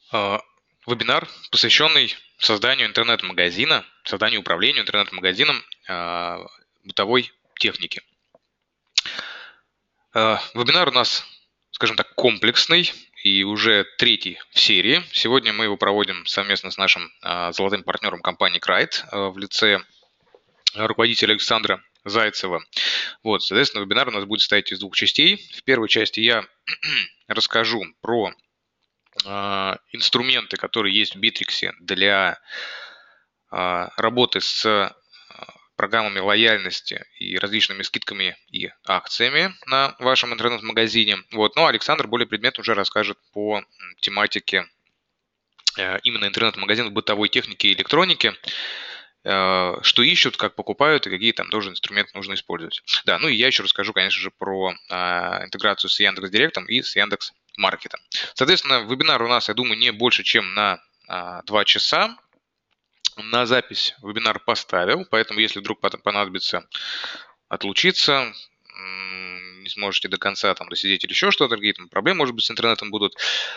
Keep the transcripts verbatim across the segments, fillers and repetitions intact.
А, Вебинар, посвященный созданию интернет-магазина, созданию и управлению интернет-магазином а, бытовой техники. А, Вебинар у нас, скажем так, комплексный и уже третий в серии. Сегодня мы его проводим совместно с нашим а, золотым партнером компании Крайт в лице руководителя Александра Зайцева. Вот, соответственно, вебинар у нас будет состоять из двух частей. В первой части я расскажу про инструменты, которые есть в Bittrex для работы с программами лояльности и различными скидками и акциями на вашем интернет-магазине. Вот. Ну, Александр более предметно уже расскажет по тематике именно интернет-магазинов бытовой техники и электроники, что ищут, как покупают и какие там тоже инструменты нужно использовать. Да, ну и я еще расскажу, конечно же, про интеграцию с Яндекс.Директом и с Яндекс.Маркетом. Соответственно, вебинар у нас, я думаю, не больше, чем на два часа. На запись вебинар поставил, поэтому если вдруг понадобится отлучиться, не сможете до конца там досидеть или еще что-то, какие-то проблемы, может быть, с интернетом будут.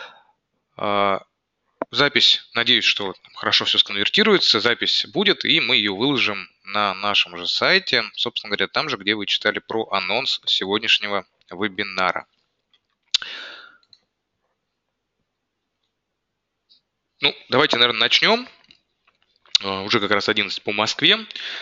Запись, надеюсь, что хорошо все сконвертируется, запись будет, и мы ее выложим на нашем же сайте, собственно говоря, там же, где вы читали про анонс сегодняшнего вебинара. Ну, давайте, наверное, начнем. Уже как раз одиннадцать по Москве.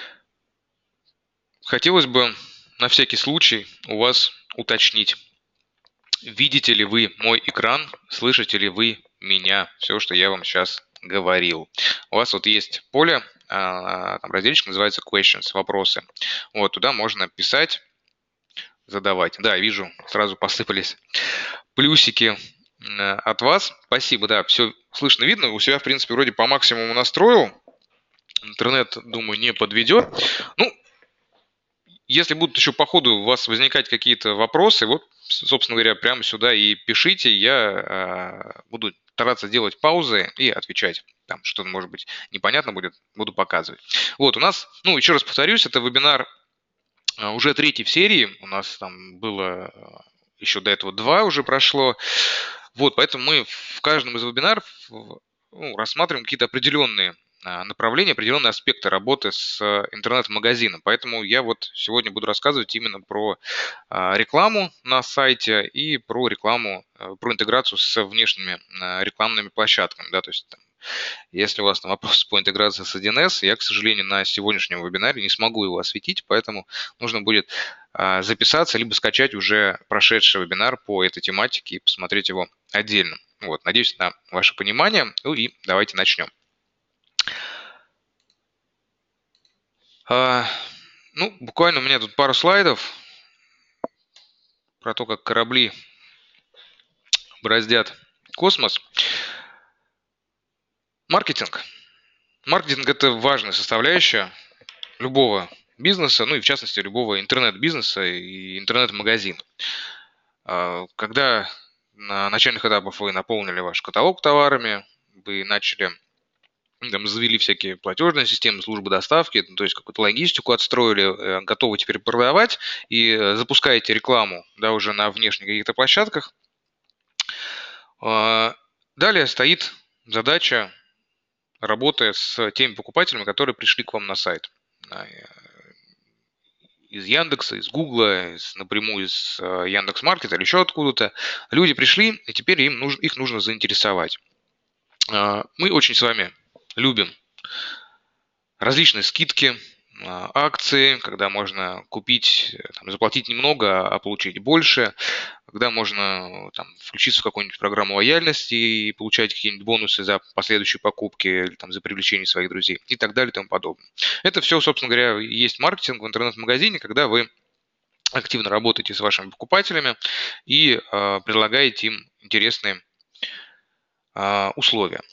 Хотелось бы на всякий случай у вас уточнить, видите ли вы мой экран, слышите ли вы меня, все, что я вам сейчас говорил. У вас вот есть поле, там разделчик называется questions, вопросы. Вот туда можно писать, задавать. Да, вижу, сразу посыпались плюсики от вас. Спасибо, да, все слышно, видно. У себя, в принципе, вроде по максимуму настроил. Интернет, думаю, не подведет. Ну, если будут еще по ходу у вас возникать какие-то вопросы, вот, собственно говоря, прямо сюда и пишите. Я э, буду стараться делать паузы и отвечать. Там что-то, может быть, непонятно будет, буду показывать. Вот, у нас, ну, еще раз повторюсь, это вебинар э, уже третий в серии. У нас там было еще до этого два уже прошло. Вот, поэтому мы в каждом из вебинаров ну, рассматриваем какие-то определенные направления, определенные аспекты работы с интернет-магазином. Поэтому я вот сегодня буду рассказывать именно про рекламу на сайте и про рекламу, про интеграцию с внешними рекламными площадками. Да, то есть, там, если у вас там вопрос по интеграции с один эс, я, к сожалению, на сегодняшнем вебинаре не смогу его осветить, поэтому нужно будет записаться, либо скачать уже прошедший вебинар по этой тематике и посмотреть его отдельно. Вот, надеюсь на ваше понимание. Ну и давайте начнем. Ну, буквально у меня тут пару слайдов про то, как корабли бороздят космос. Маркетинг. Маркетинг – это важная составляющая любого бизнеса, ну и в частности любого интернет-бизнеса и интернет-магазина. Когда на начальных этапах вы наполнили ваш каталог товарами, вы начали там завели всякие платежные системы, службы доставки, то есть какую-то логистику отстроили, готовы теперь продавать и запускаете рекламу, да, уже на внешних каких-то площадках. Далее стоит задача работы с теми покупателями, которые пришли к вам на сайт. Из Яндекса, из Гугла, из, напрямую из Яндекс.Маркета или еще откуда-то. Люди пришли, и теперь им нужно, их нужно заинтересовать. Мы очень с вами любим различные скидки, акции, когда можно купить, там, заплатить немного, а получить больше, когда можно там, включиться в какую-нибудь программу лояльности и получать какие-нибудь бонусы за последующие покупки или там, за привлечение своих друзей и так далее и тому подобное. Это все, собственно говоря, есть маркетинг в интернет-магазине, когда вы активно работаете с вашими покупателями и э, предлагаете им интересные э, условия.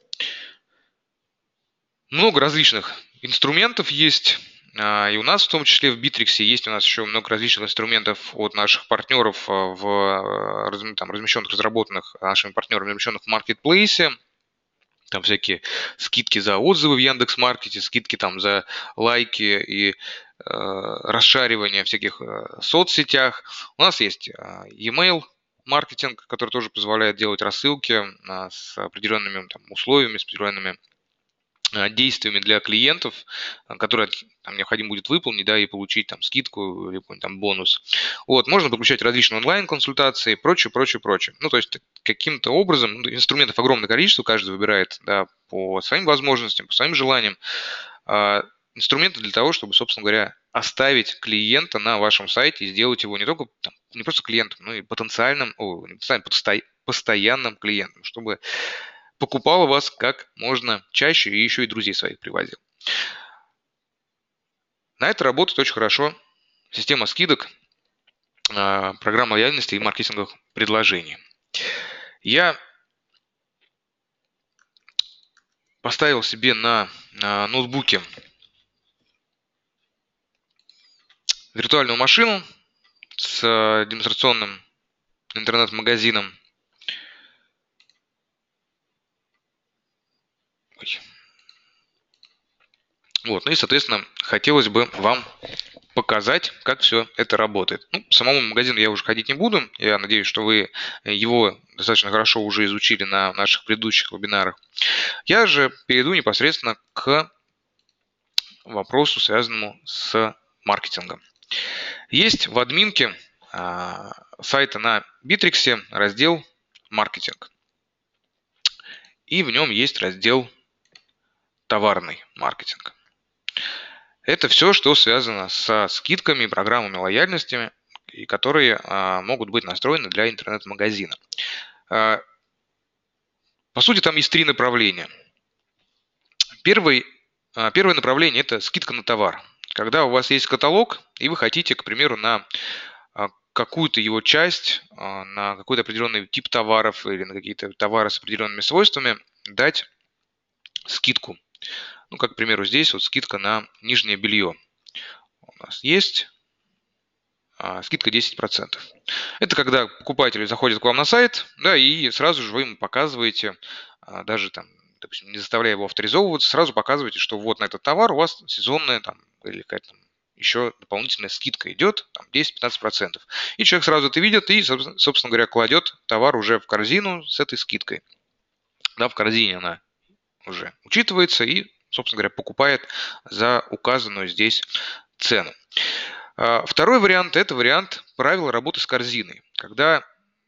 Много различных инструментов есть, и у нас в том числе в Bittrex есть у нас еще много различных инструментов от наших партнеров, в, там, размещенных, разработанных нашими партнерами, размещенных в маркетплейсе. Там всякие скидки за отзывы в Яндекс.Маркете, скидки там за лайки и э, расшаривание в всяких э, соцсетях. У нас есть э, e-mail маркетинг, который тоже позволяет делать рассылки с определенными там, условиями, с определенными действиями для клиентов, которые там, необходимо будет выполнить, да, и получить там скидку или там бонус. Вот, можно подключать различные онлайн-консультации, прочее, прочее, прочее. Ну, то есть каким-то образом, ну, инструментов огромное количество, каждый выбирает, да, по своим возможностям, по своим желаниям, а, инструменты для того, чтобы, собственно говоря, оставить клиента на вашем сайте и сделать его не только, там, не просто клиентом, но и потенциальным, о, не потенциальным, постоянным клиентом, чтобы покупал у вас как можно чаще и еще и друзей своих привозил. На это работает очень хорошо система скидок, программа лояльности и маркетинговых предложений. Я поставил себе на, на ноутбуке виртуальную машину с демонстрационным интернет-магазином. Вот, ну и, соответственно, хотелось бы вам показать, как все это работает. Ну, к самому магазину я уже ходить не буду. Я надеюсь, что вы его достаточно хорошо уже изучили на наших предыдущих вебинарах. Я же перейду непосредственно к вопросу, связанному с маркетингом. Есть в админке а, сайта на Битриксе раздел «Маркетинг». И в нем есть раздел «Товарный маркетинг». Это все, что связано со скидками, программами лояльности, и которые а, могут быть настроены для интернет-магазина. А, по сути, там есть три направления. Первый, а, первое направление – это скидка на товар. Когда у вас есть каталог, и вы хотите, к примеру, на а, какую-то его часть, а, на какой-то определенный тип товаров или на какие-то товары с определенными свойствами дать скидку. Ну, как, к примеру, здесь вот скидка на нижнее белье. У нас есть а, скидка десять процентов. Это когда покупатель заходит к вам на сайт, да, и сразу же вы ему показываете, а, даже там, допустим, не заставляя его авторизовываться, сразу показываете, что вот на этот товар у вас сезонная там, или какая-то там еще дополнительная скидка идет, там, десять-пятнадцать процентов. И человек сразу это видит и, собственно говоря, кладет товар уже в корзину с этой скидкой. Да, в корзине она уже учитывается и, собственно говоря, покупает за указанную здесь цену. Второй вариант – это вариант правил работы с корзиной. Когда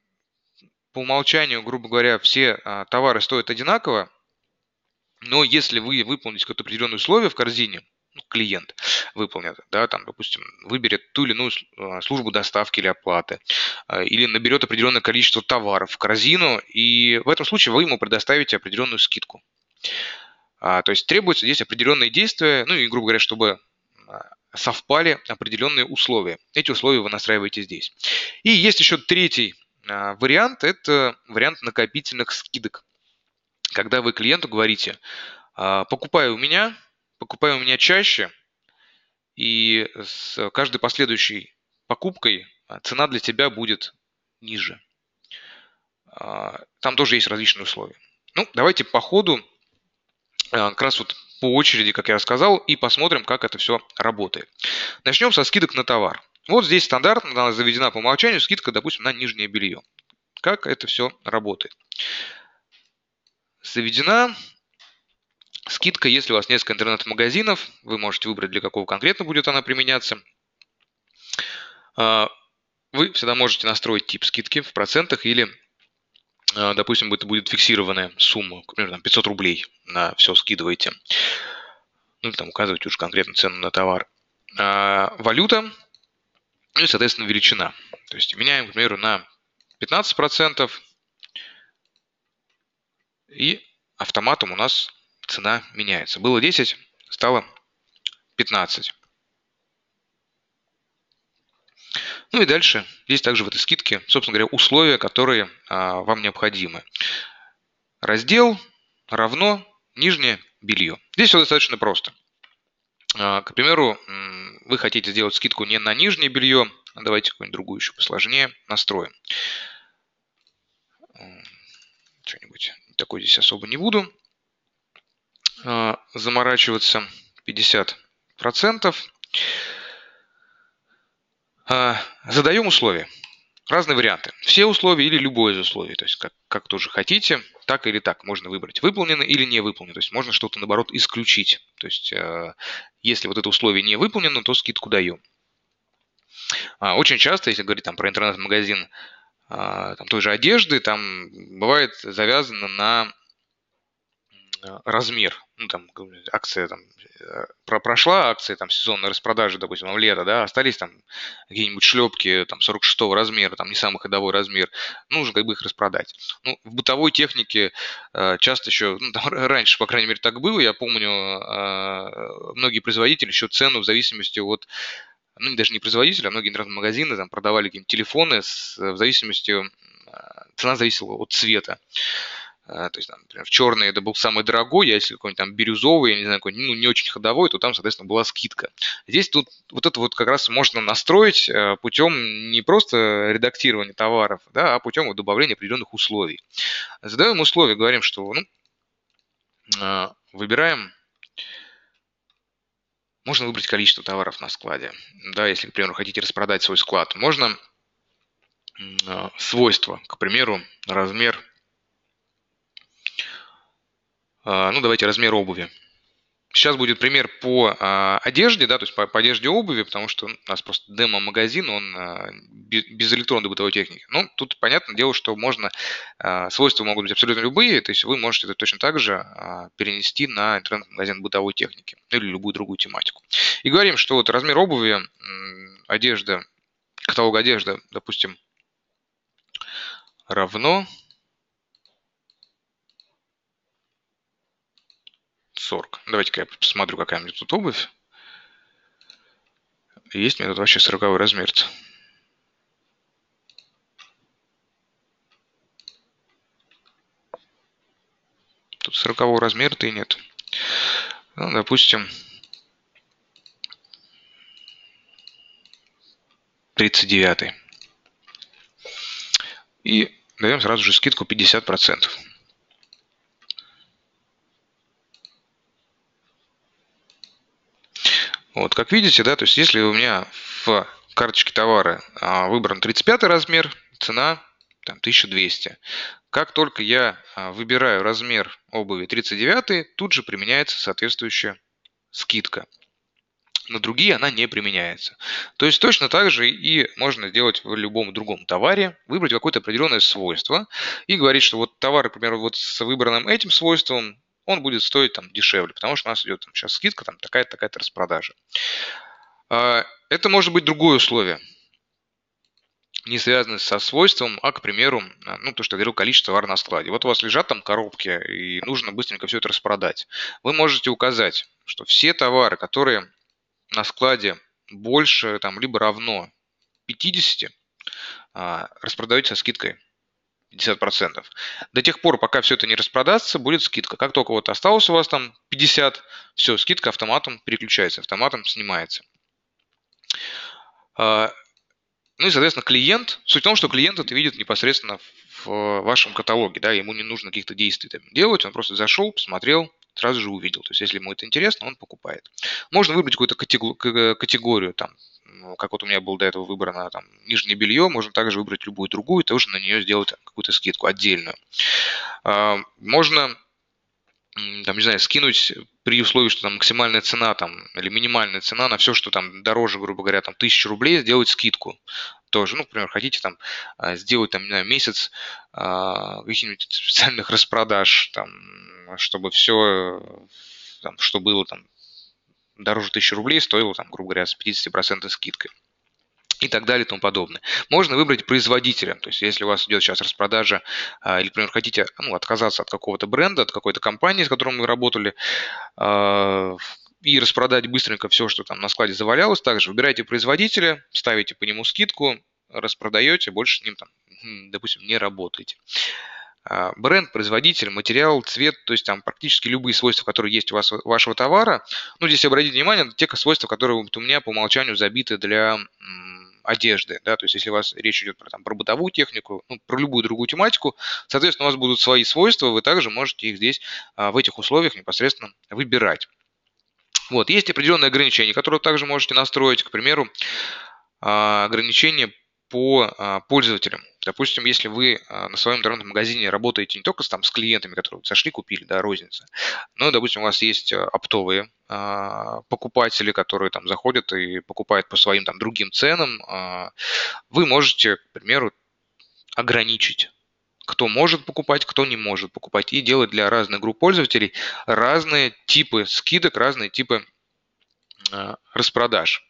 по умолчанию, грубо говоря, все товары стоят одинаково, но если вы выполните какое-то определенное условие в корзине, ну, клиент выполнит, да, там, допустим, выберет ту или иную службу доставки или оплаты, или наберет определенное количество товаров в корзину, и в этом случае вы ему предоставите определенную скидку. А, то есть требуются здесь определенные действия, ну и, грубо говоря, чтобы совпали определенные условия. Эти условия вы настраиваете здесь. И есть еще третий а, вариант, это вариант накопительных скидок. Когда вы клиенту говорите, а, покупай у меня, покупай у меня чаще, и с каждой последующей покупкой цена для тебя будет ниже. А, там тоже есть различные условия. Ну, давайте по ходу как раз вот по очереди, как я сказал, и посмотрим, как это все работает. Начнем со скидок на товар. Вот здесь стандартно она заведена по умолчанию скидка, допустим, на нижнее белье. Как это все работает? Заведена скидка, если у вас несколько интернет-магазинов, вы можете выбрать, для какого конкретно будет она применяться. Вы всегда можете настроить тип скидки в процентах или, допустим, это будет фиксированная сумма, к примеру, пятьсот рублей на все скидываете. Ну, там указываете уже конкретно цену на товар. А, валюта, ну и, соответственно, величина. То есть меняем, к примеру, на пятнадцать процентов, и автоматом у нас цена меняется. Было десять, стало пятнадцать. Ну и дальше, здесь также в этой скидке, собственно говоря, условия, которые а, вам необходимы. Раздел равно нижнее белье. Здесь все достаточно просто. А, к примеру, вы хотите сделать скидку не на нижнее белье, а давайте какую-нибудь другую еще посложнее настроим. Что-нибудь такое здесь особо не буду а, заморачиваться. пятьдесят процентов. А, задаем условия. разные варианты. Все условия или любое из условий. То есть как, как тоже хотите, так или так. Можно выбрать выполнено или не выполнено. То есть можно что-то, наоборот, исключить. То есть э, если вот это условие не выполнено, то скидку даем. А, очень часто, если говорить там, про интернет-магазин а, там, той же одежды, там бывает завязано на размер. Ну, там, акция там, про прошла, акция там сезонной распродажи, допустим, в лето, да, остались там какие-нибудь шлепки там сорок шестого размера, там не самый ходовой размер, нужно как бы их распродать. Ну, в бытовой технике э, часто еще, ну, там, раньше, по крайней мере, так было, я помню, э, многие производители еще цену в зависимости от, ну, даже не производители, а многие интернет-магазины там продавали какие-нибудь телефоны с, в зависимости, цена зависела от цвета. То есть, там, например, в черный это был самый дорогой, а если какой-нибудь там бирюзовый, я не знаю, какой-нибудь, ну, не очень ходовой, то там, соответственно, была скидка. Здесь тут вот это вот как раз можно настроить путем не просто редактирования товаров, да, а путем вот добавления определенных условий. Задаем условия, говорим, что ну, выбираем, можно выбрать количество товаров на складе. Да, если, к примеру, хотите распродать свой склад, можно свойства, к примеру, размер. Ну, давайте размер обуви. Сейчас будет пример по а, одежде, да, то есть по, по одежде и обуви, потому что у нас просто демо-магазин, он а, без электронной бытовой техники. Ну, тут понятное дело, что можно, а, свойства могут быть абсолютно любые, то есть вы можете это точно так же а, перенести на интернет-магазин бытовой техники или любую другую тематику. И говорим, что вот размер обуви, одежда, каталог одежды, допустим, равно сорок. Давайте-ка я посмотрю, какая у меня тут обувь. Есть у меня тут вообще сороковой размер. -то. Тут сорокового размера-то и нет. Ну, допустим, тридцать девятый. И даем сразу же скидку пятьдесят процентов. Вот, как видите, да, то есть если у меня в карточке товара выбран тридцать пятый размер, цена там, тысяча двести. Как только я выбираю размер обуви тридцать девятый, тут же применяется соответствующая скидка. На другие она не применяется. То есть точно так же и можно сделать в любом другом товаре, выбрать какое-то определенное свойство и говорить, что вот товар, например, вот с выбранным этим свойством, он будет стоить там дешевле, потому что у нас идет там, сейчас скидка, там такая-то, такая-то распродажа. Это может быть другое условие, не связанное со свойством, а, к примеру, ну, то, что я говорил, количество товара на складе. Вот у вас лежат там коробки, и нужно быстренько все это распродать. Вы можете указать, что все товары, которые на складе больше, там, либо равно пятидесяти, распродаете со скидкой пятьдесят процентов. До тех пор, пока все это не распродастся, будет скидка. Как только вот осталось у вас там пятьдесят, все, скидка автоматом переключается, автоматом снимается. Ну и, соответственно, клиент, суть в том, что клиент это видит непосредственно в вашем каталоге, да, ему не нужно каких-то действий там делать, он просто зашел, посмотрел, сразу же увидел. То есть, если ему это интересно, он покупает. Можно выбрать какую-то категорию, там, как вот у меня было до этого выбрано там, нижнее белье, можно также выбрать любую другую, и тоже на нее сделать какую-то скидку отдельную. Можно, там, не знаю, скинуть при условии, что там максимальная цена там, или минимальная цена на все, что там дороже, грубо говоря, там тысячу рублей, сделать скидку. Тоже, ну, например, хотите там сделать там, не знаю, месяц а, каких-нибудь специальных распродаж, там, чтобы все, там, что было там дороже тысячи рублей, стоило там, грубо говоря, с пятидесятью процентной скидкой. И так далее и тому подобное. Можно выбрать производителя. То есть, если у вас идет сейчас распродажа, или, например, хотите ну, отказаться от какого-то бренда, от какой-то компании, с которой вы работали, и распродать быстренько все, что там на складе завалялось, также выбираете производителя, ставите по нему скидку, распродаете, больше с ним, там, допустим, не работаете. Бренд, производитель, материал, цвет, то есть там практически любые свойства, которые есть у вас у вашего товара. Ну, здесь обратите внимание на те свойства, которые вот у меня по умолчанию забиты для одежды, да, то есть если у вас речь идет про, там, про бытовую технику, ну, про любую другую тематику, соответственно, у вас будут свои свойства, вы также можете их здесь в этих условиях непосредственно выбирать. Вот, есть определенные ограничения, которые также можете настроить, к примеру, ограничение по а, пользователям. Допустим, если вы а, на своем интернет-магазине работаете не только с, там, с клиентами, которые зашли, купили, да, розница, но, допустим, у вас есть а, оптовые а, покупатели, которые там заходят и покупают по своим там другим ценам, а, вы можете, к примеру, ограничить, кто может покупать, кто не может покупать, и делать для разных групп пользователей разные типы скидок, разные типы а, распродаж.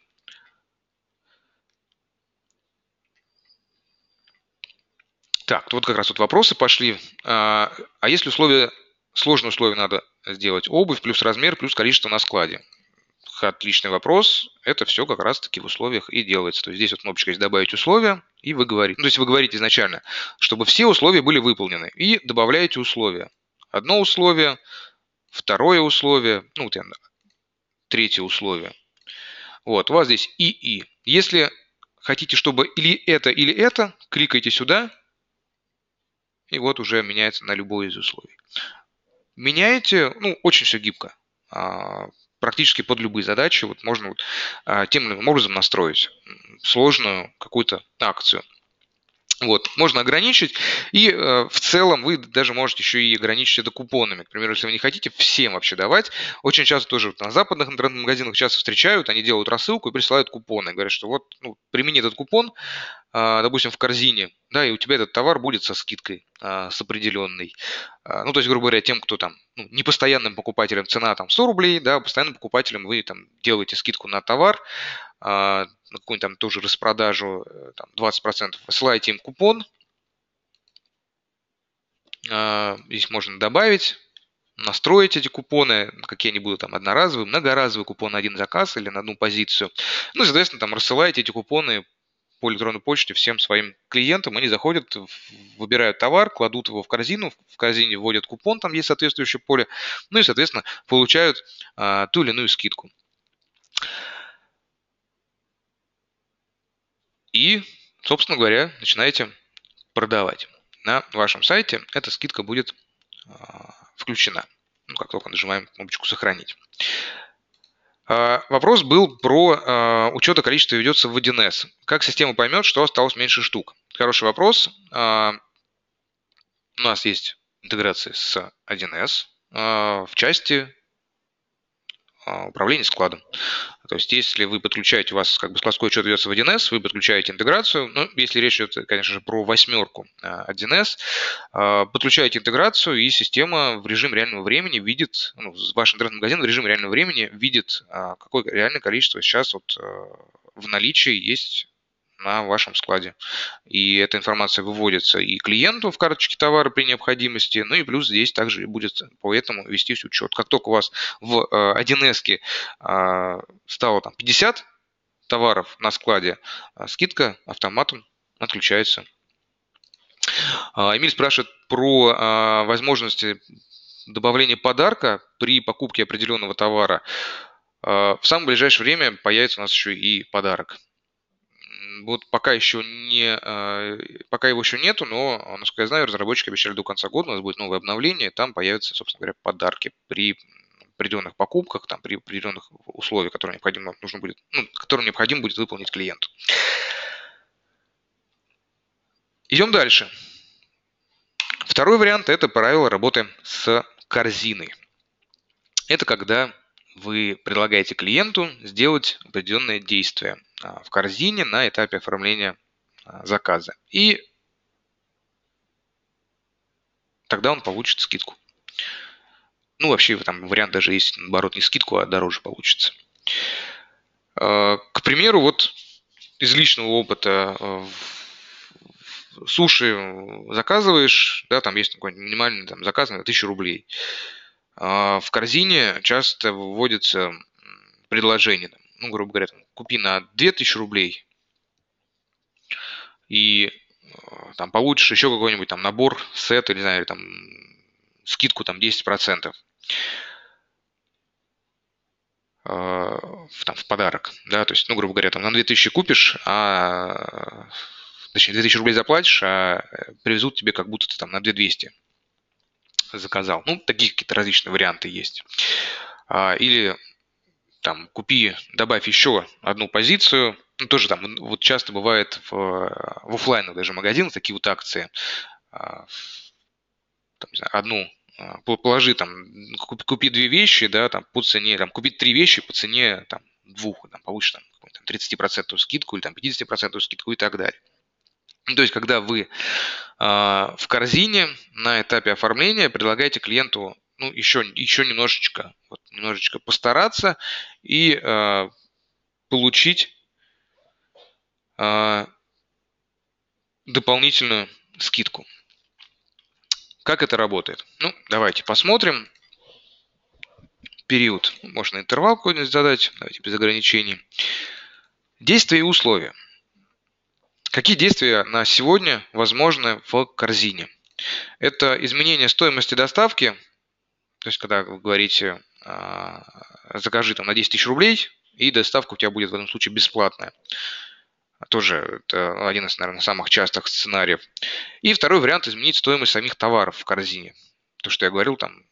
Так, вот как раз вот вопросы пошли. А, а если условия, сложные условия надо сделать? Обувь плюс размер плюс количество на складе. Отличный вопрос. Это все как раз-таки в условиях и делается. То есть здесь вот кнопочка есть «Добавить условия», и вы говорите. Ну, то есть вы говорите изначально, чтобы все условия были выполнены. И добавляете условия. Одно условие, второе условие, ну, вот я, третье условие. Вот, у вас здесь «И-И». Если хотите, чтобы или это, или это, кликайте сюда, и вот уже меняется на любое из условий. Меняете, ну, очень все гибко. А, практически под любые задачи. Вот можно вот, а, тем или иным образом настроить сложную какую-то акцию. Вот, можно ограничить, и э, в целом вы даже можете еще и ограничить это купонами. К примеру, если вы не хотите всем вообще давать, очень часто тоже вот на западных интернет-магазинах часто встречают, они делают рассылку и присылают купоны. Говорят, что вот, ну, примени этот купон, а, допустим, в корзине, да, и у тебя этот товар будет со скидкой, а, с определенной. А, ну, то есть, грубо говоря, тем, кто там, ну, непостоянным покупателям цена там сто рублей, да, постоянным покупателям вы там делаете скидку на товар, а, на какую-нибудь там тоже распродажу, там, двадцать процентов, высылаете им купон, а, здесь можно добавить, настроить эти купоны, какие они будут там одноразовые, многоразовые купоны на один заказ или на одну позицию. Ну, и, соответственно, там рассылаете эти купоны по электронной почте всем своим клиентам. Они заходят, выбирают товар, кладут его в корзину, в корзине вводят купон, там есть соответствующее поле, ну и, соответственно, получают а, ту или иную скидку. И, собственно говоря, начинаете продавать. На вашем сайте эта скидка будет а, включена. Ну, как только нажимаем кнопочку «Сохранить». А, вопрос был про а, учет количества ведется в один эс. Как система поймет, что осталось меньше штук? Хороший вопрос. А, у нас есть интеграция с один эс а, в части управления складом. То есть, если вы подключаете, у вас как бы складской учет ведется в один эс, вы подключаете интеграцию, ну, если речь идет, конечно же, про восьмерку один эс, подключаете интеграцию, и система в режиме реального времени видит, ну, ваш интернет-магазин в режиме реального времени видит, какое реальное количество сейчас вот в наличии есть на вашем складе. И эта информация выводится и клиенту в карточке товара при необходимости, ну и плюс здесь также будет поэтому вестись учет. Как только у вас в один эс стало там пятьдесят товаров на складе, скидка автоматом отключается. Эмиль спрашивает про возможности добавления подарка при покупке определенного товара. В самое ближайшее время появится у нас еще и подарок. Вот пока еще не, пока его еще нету, но, насколько я знаю, разработчики обещали до конца года у нас будет новое обновление, там появятся, собственно говоря, подарки при определенных покупках, там, при определенных условиях, которые необходимо, нужно будет, ну, которые необходимо будет выполнить клиенту. Идем дальше. Второй вариант – это правило работы с корзиной. Это когда вы предлагаете клиенту сделать определенное действие в корзине на этапе оформления заказа. И тогда он получит скидку. Ну, вообще, там вариант даже есть, наоборот, не скидку, а дороже получится. К примеру, вот из личного опыта суши заказываешь, да, там есть какой-нибудь минимальный там, заказ на тысячу рублей. В корзине часто вводится предложение, ну, грубо говоря, там, купи на две тысячи рублей и там получишь еще какой-нибудь там набор, сет, или, не знаю, там скидку там десять процентов в, там, в подарок, да, то есть, ну, грубо говоря, там на две тысячи купишь, а, точнее, две тысячи рублей заплатишь, а привезут тебе как будто ты там на две тысячи двести заказал. Ну, такие какие-то различные варианты есть. Или там купи, добавь еще одну позицию, Ну, тоже там вот часто бывает в, в оффлайнах даже магазинах такие вот акции. А, там, не знаю, одну а, по- положи там, купи, купи две вещи, да, там по цене, там купи три вещи по цене там двух, там получишь там, какую-нибудь там тридцать процентов скидку или там пятьдесят процентов скидку и так далее. Ну, то есть, когда вы а, в корзине на этапе оформления предлагаете клиенту, ну, еще, еще немножечко, вот, немножечко постараться и а, получить а, дополнительную скидку. Как это работает? Ну, давайте посмотрим. Период. Можно интервал какой-нибудь задать. Давайте без ограничений. Действия и условия. Какие действия на сегодня возможны в корзине? Это изменение стоимости доставки. То есть, когда вы говорите, а, закажи там на десять тысяч рублей, и доставка у тебя будет в этом случае бесплатная. Тоже это один из, наверное, самых частых сценариев. И второй вариант – изменить стоимость самих товаров в корзине. То, что я говорил, там,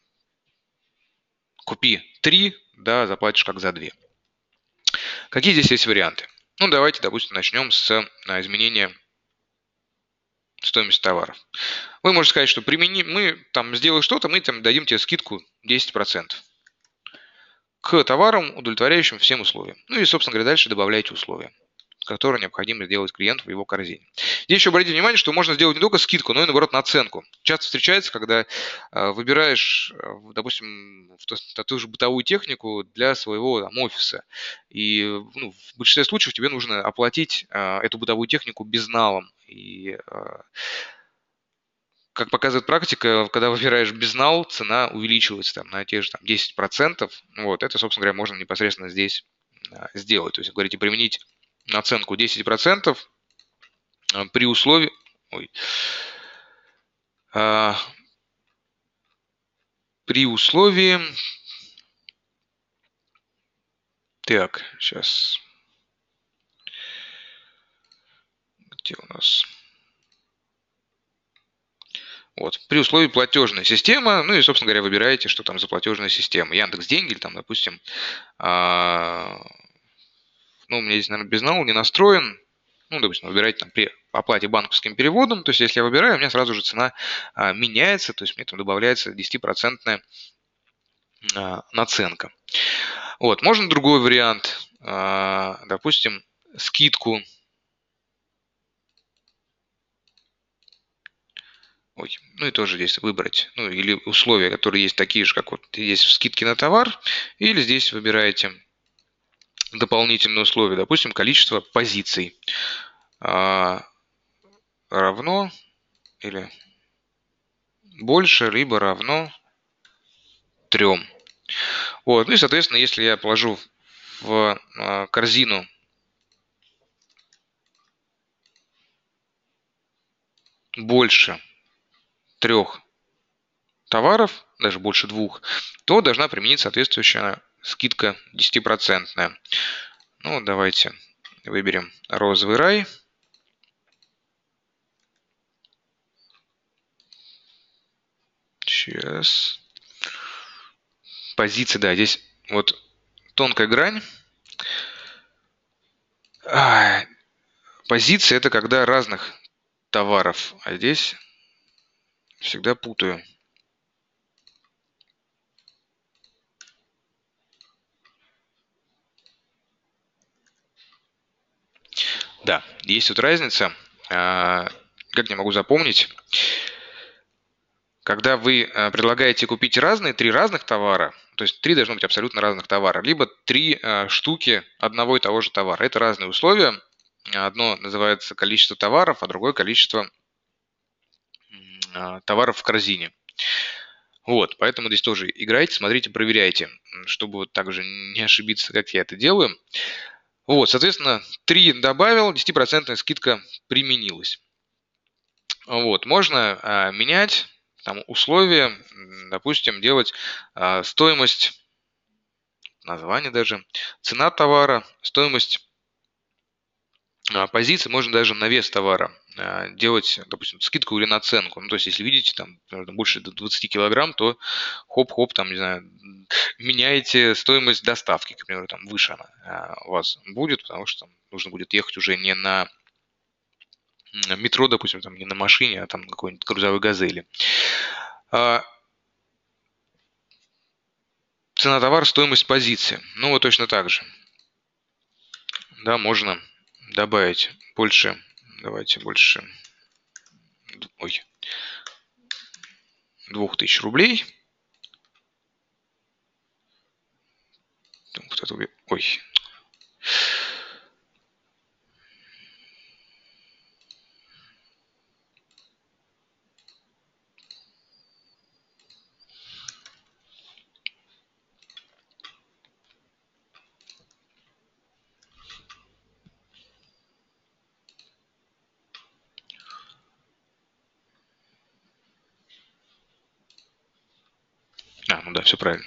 купи три, да, заплатишь как за две. Какие здесь есть варианты? Ну, давайте, допустим, начнем с а, изменения стоимости товаров. Вы можете сказать, что примени, мы там сделаем что-то, мы там дадим тебе скидку десять процентов к товарам, удовлетворяющим всем условиям. Ну и, собственно говоря, дальше добавляйте условия, которые необходимо сделать клиенту в его корзине. Здесь еще обратите внимание, что можно сделать не только скидку, но и, наоборот, наценку. Часто встречается, когда э, выбираешь, э, допустим, в ту, в ту же бытовую технику для своего там, офиса. И ну, в большинстве случаев тебе нужно оплатить э, эту бытовую технику безналом. И э, как показывает практика, когда выбираешь безнал, цена увеличивается там, на те же там, десять процентов. Вот, это, собственно говоря, можно непосредственно здесь э, сделать. То есть, говорите, применить наценку десять процентов э, при условии... Ой, э, при условии... Так, сейчас... Где у нас... Вот. При условии платежной системы, ну и, собственно говоря, выбираете, что там за платежная система. Яндекс Деньги, или там, допустим, а, ну, у меня здесь, наверное, безнал не настроен. Ну, допустим, выбираете там при оплате банковским переводом. То есть, если я выбираю, у меня сразу же цена а, меняется, то есть мне там добавляется десятипроцентная а, наценка. Вот, можно другой вариант, а, допустим, скидку. Ой, ну и тоже здесь выбрать, ну или условия, которые есть такие же, как вот здесь в скидке на товар, или здесь выбираете дополнительные условия, допустим, количество позиций а, равно или больше, либо равно трем. Вот, ну и, соответственно, если я положу в а, корзину больше трех товаров, даже больше двух, то должна примениться соответствующая скидка десятипроцентная. Ну, давайте выберем розовый рай. Сейчас. Позиции, да, здесь вот тонкая грань. А, позиции это когда разных товаров, а здесь всегда путаю. Да, есть тут разница. А, как я могу запомнить? Когда вы а, предлагаете купить разные, три разных товара, то есть три должно быть абсолютно разных товара, либо три а, штуки одного и того же товара. Это разные условия. Одно называется количество товаров, а другое количество а, товаров в корзине. Вот, поэтому здесь тоже играйте, смотрите, проверяйте, чтобы вот так же не ошибиться, как я это делаю. Вот, соответственно, три добавил, десятипроцентная скидка применилась. Вот, можно а, менять там, условия, допустим, делать а, стоимость, название даже, цена товара, стоимость а, позиции, можно даже на вес товара а, делать, допустим, скидку или наценку. Ну, то есть, если видите, там, больше двадцати килограмм, то хоп-хоп, там, не знаю, меняете стоимость доставки, к примеру, там выше она а, у вас будет, потому что там нужно будет ехать уже не на метро, допустим, там не на машине, а там на какой-нибудь грузовой газели. А, цена товара, стоимость позиции. Ну, вот точно так же. Да, можно добавить больше, давайте больше, ой, двух тысяч рублей. Ой. А, ну да, все правильно.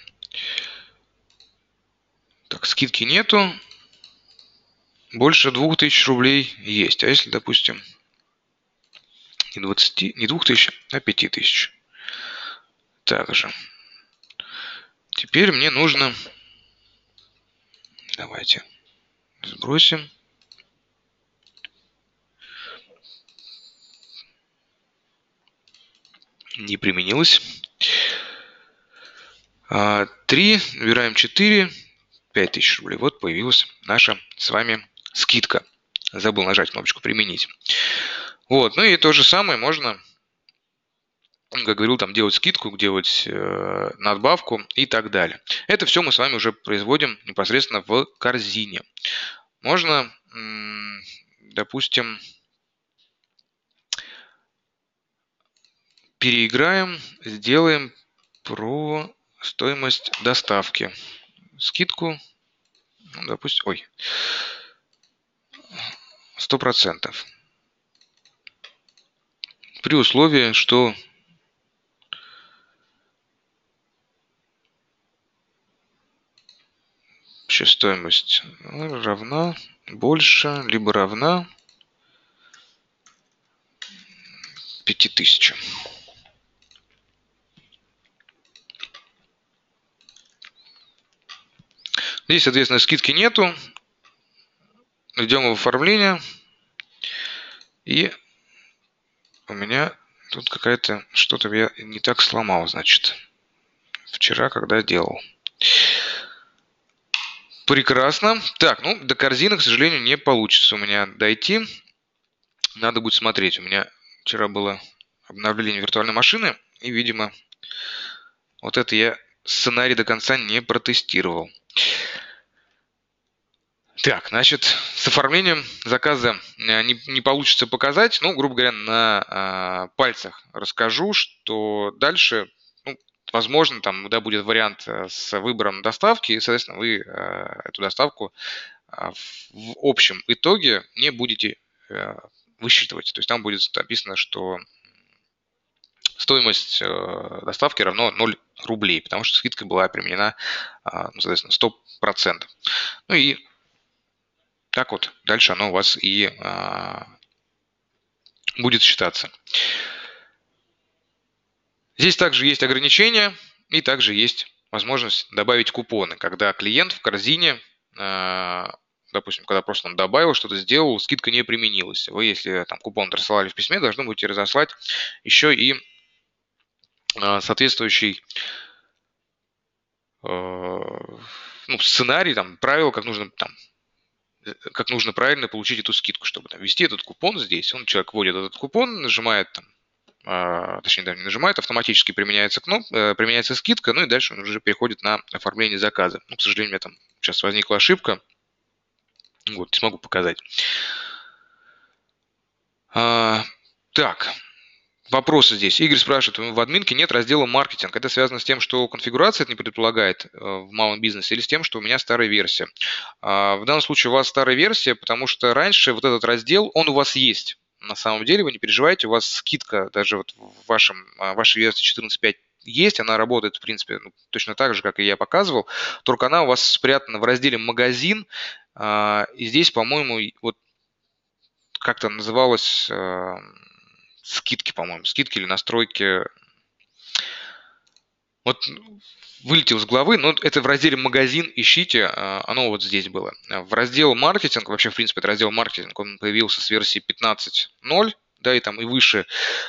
Так, скидки нету. Больше двух тысяч рублей есть. А если, допустим, не двадцать, не двух тысяч, а пяти тысяч. Также. Теперь мне нужно... Давайте сбросим. Не применилось. три, набираем четыре, пять тысяч рублей. Вот появилась наша с вами скидка. Забыл нажать кнопочку «Применить». Вот, ну и то же самое можно, как говорил, там делать скидку, делать э, надбавку и так далее. Это все мы с вами уже производим непосредственно в корзине. Можно, допустим, переиграем, сделаем про стоимость доставки. Скидку, ну, допустим, ой, сто процентов. При условии, что общая стоимость равна, больше, либо равна пяти тысячам. Здесь, соответственно, скидки нету. Идем в оформление. И у меня тут какая-то... Что-то я не так сломал, значит. Вчера, когда делал. Прекрасно. Так, ну, до корзины, к сожалению, не получится у меня дойти. Надо будет смотреть. У меня вчера было обновление виртуальной машины. И, видимо, вот это я сценарий до конца не протестировал. Так, значит, с оформлением заказа не, не получится показать. Ну, грубо говоря, на а, пальцах расскажу, что дальше, ну, возможно, там да, будет вариант с выбором доставки, и, соответственно, вы а, эту доставку а, в, в общем итоге не будете а, высчитывать. То есть там будет написано, что стоимость э, доставки равно ноль рублей, потому что скидка была применена, а, ну, соответственно, сто процентов. Ну и так вот, дальше оно у вас и а, будет считаться. Здесь также есть ограничения и также есть возможность добавить купоны, когда клиент в корзине, а, допустим, когда просто он добавил, что-то сделал, скидка не применилась. Вы, если там купон рассылали в письме, должны будете разослать еще и а, соответствующий а, ну, сценарий, там, правила, как нужно там как нужно правильно получить эту скидку, чтобы там, ввести этот купон здесь. Он, человек вводит этот купон, нажимает там, а, точнее, да, не нажимает, автоматически применяется кнопка, применяется скидка, ну и дальше он уже переходит на оформление заказа. Ну, к сожалению, у меня там сейчас возникла ошибка. Вот, не смогу показать. А, так, вопросы здесь. Игорь спрашивает, в админке нет раздела маркетинг. Это связано с тем, что конфигурация это не предполагает в малом бизнесе, или с тем, что у меня старая версия? В данном случае у вас старая версия, потому что раньше вот этот раздел, он у вас есть. На самом деле, вы не переживайте, у вас скидка даже вот в вашем, вашей версии четырнадцать пять есть, она работает, в принципе, ну, точно так же, как и я показывал, только она у вас спрятана в разделе «Магазин», и здесь, по-моему, вот как-то называлось... скидки, по-моему, скидки или настройки. Вот вылетел с головы, но это в разделе «Магазин» ищите, оно вот здесь было. В раздел «Маркетинг», вообще, в принципе, это раздел «Маркетинг», он появился с версии пятнадцать ноль, да, и там и выше.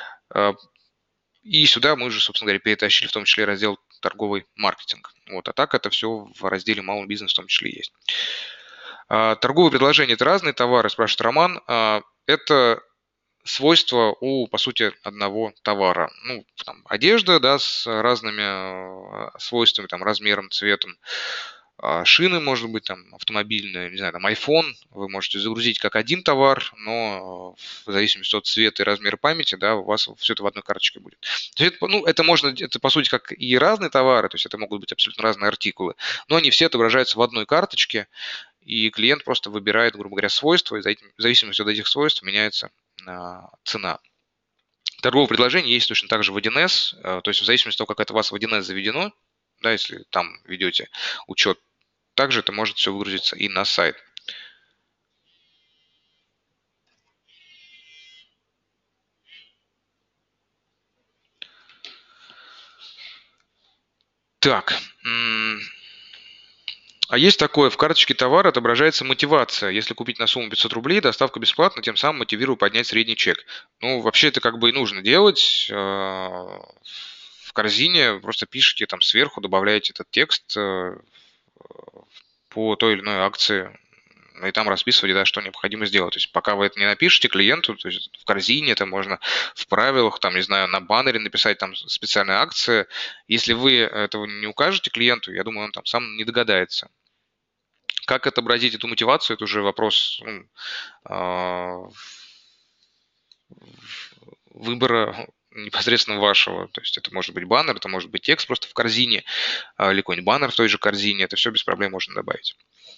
И сюда мы уже, собственно говоря, перетащили в том числе раздел «Торговый маркетинг». Вот, а так это все в разделе «Малый бизнес» в том числе есть. Торговые предложения – это разные товары, спрашивает Роман. Это свойства у, по сути, одного товара. Ну, там, одежда, да, с разными свойствами, там, размером, цветом. Шины, может быть, там, автомобильные, не знаю, там, iPhone вы можете загрузить как один товар, но в зависимости от цвета и размера памяти, да, у вас все это в одной карточке будет. То есть, это, ну, это можно, это, по сути, как и разные товары, то есть это могут быть абсолютно разные артикулы, но они все отображаются в одной карточке, и клиент просто выбирает, грубо говоря, свойства, и в зависимости от этих свойств меняется цена. Торговое предложение есть точно так же в один эс, то есть в зависимости от того, как это у вас в один эс заведено, да, если там ведете учет, также это может все выгрузиться и на сайт. Так, а есть такое, в карточке товара отображается мотивация. Если купить на сумму пятьсот рублей, доставка бесплатна, тем самым мотивирую поднять средний чек. Ну, вообще это как бы и нужно делать. В корзине просто пишите там сверху, добавляете этот текст по той или иной акции, и там расписывать, да, что необходимо сделать. То есть пока вы это не напишете клиенту, то есть в корзине это можно в правилах, там, не знаю, на баннере написать там специальная акция. Если вы этого не укажете клиенту, я думаю, он там сам не догадается. Как отобразить эту мотивацию, это уже вопрос ну, выбора непосредственно вашего. То есть это может быть баннер, это может быть текст просто в корзине, или какой-нибудь баннер в той же корзине. Это все без проблем можно добавить.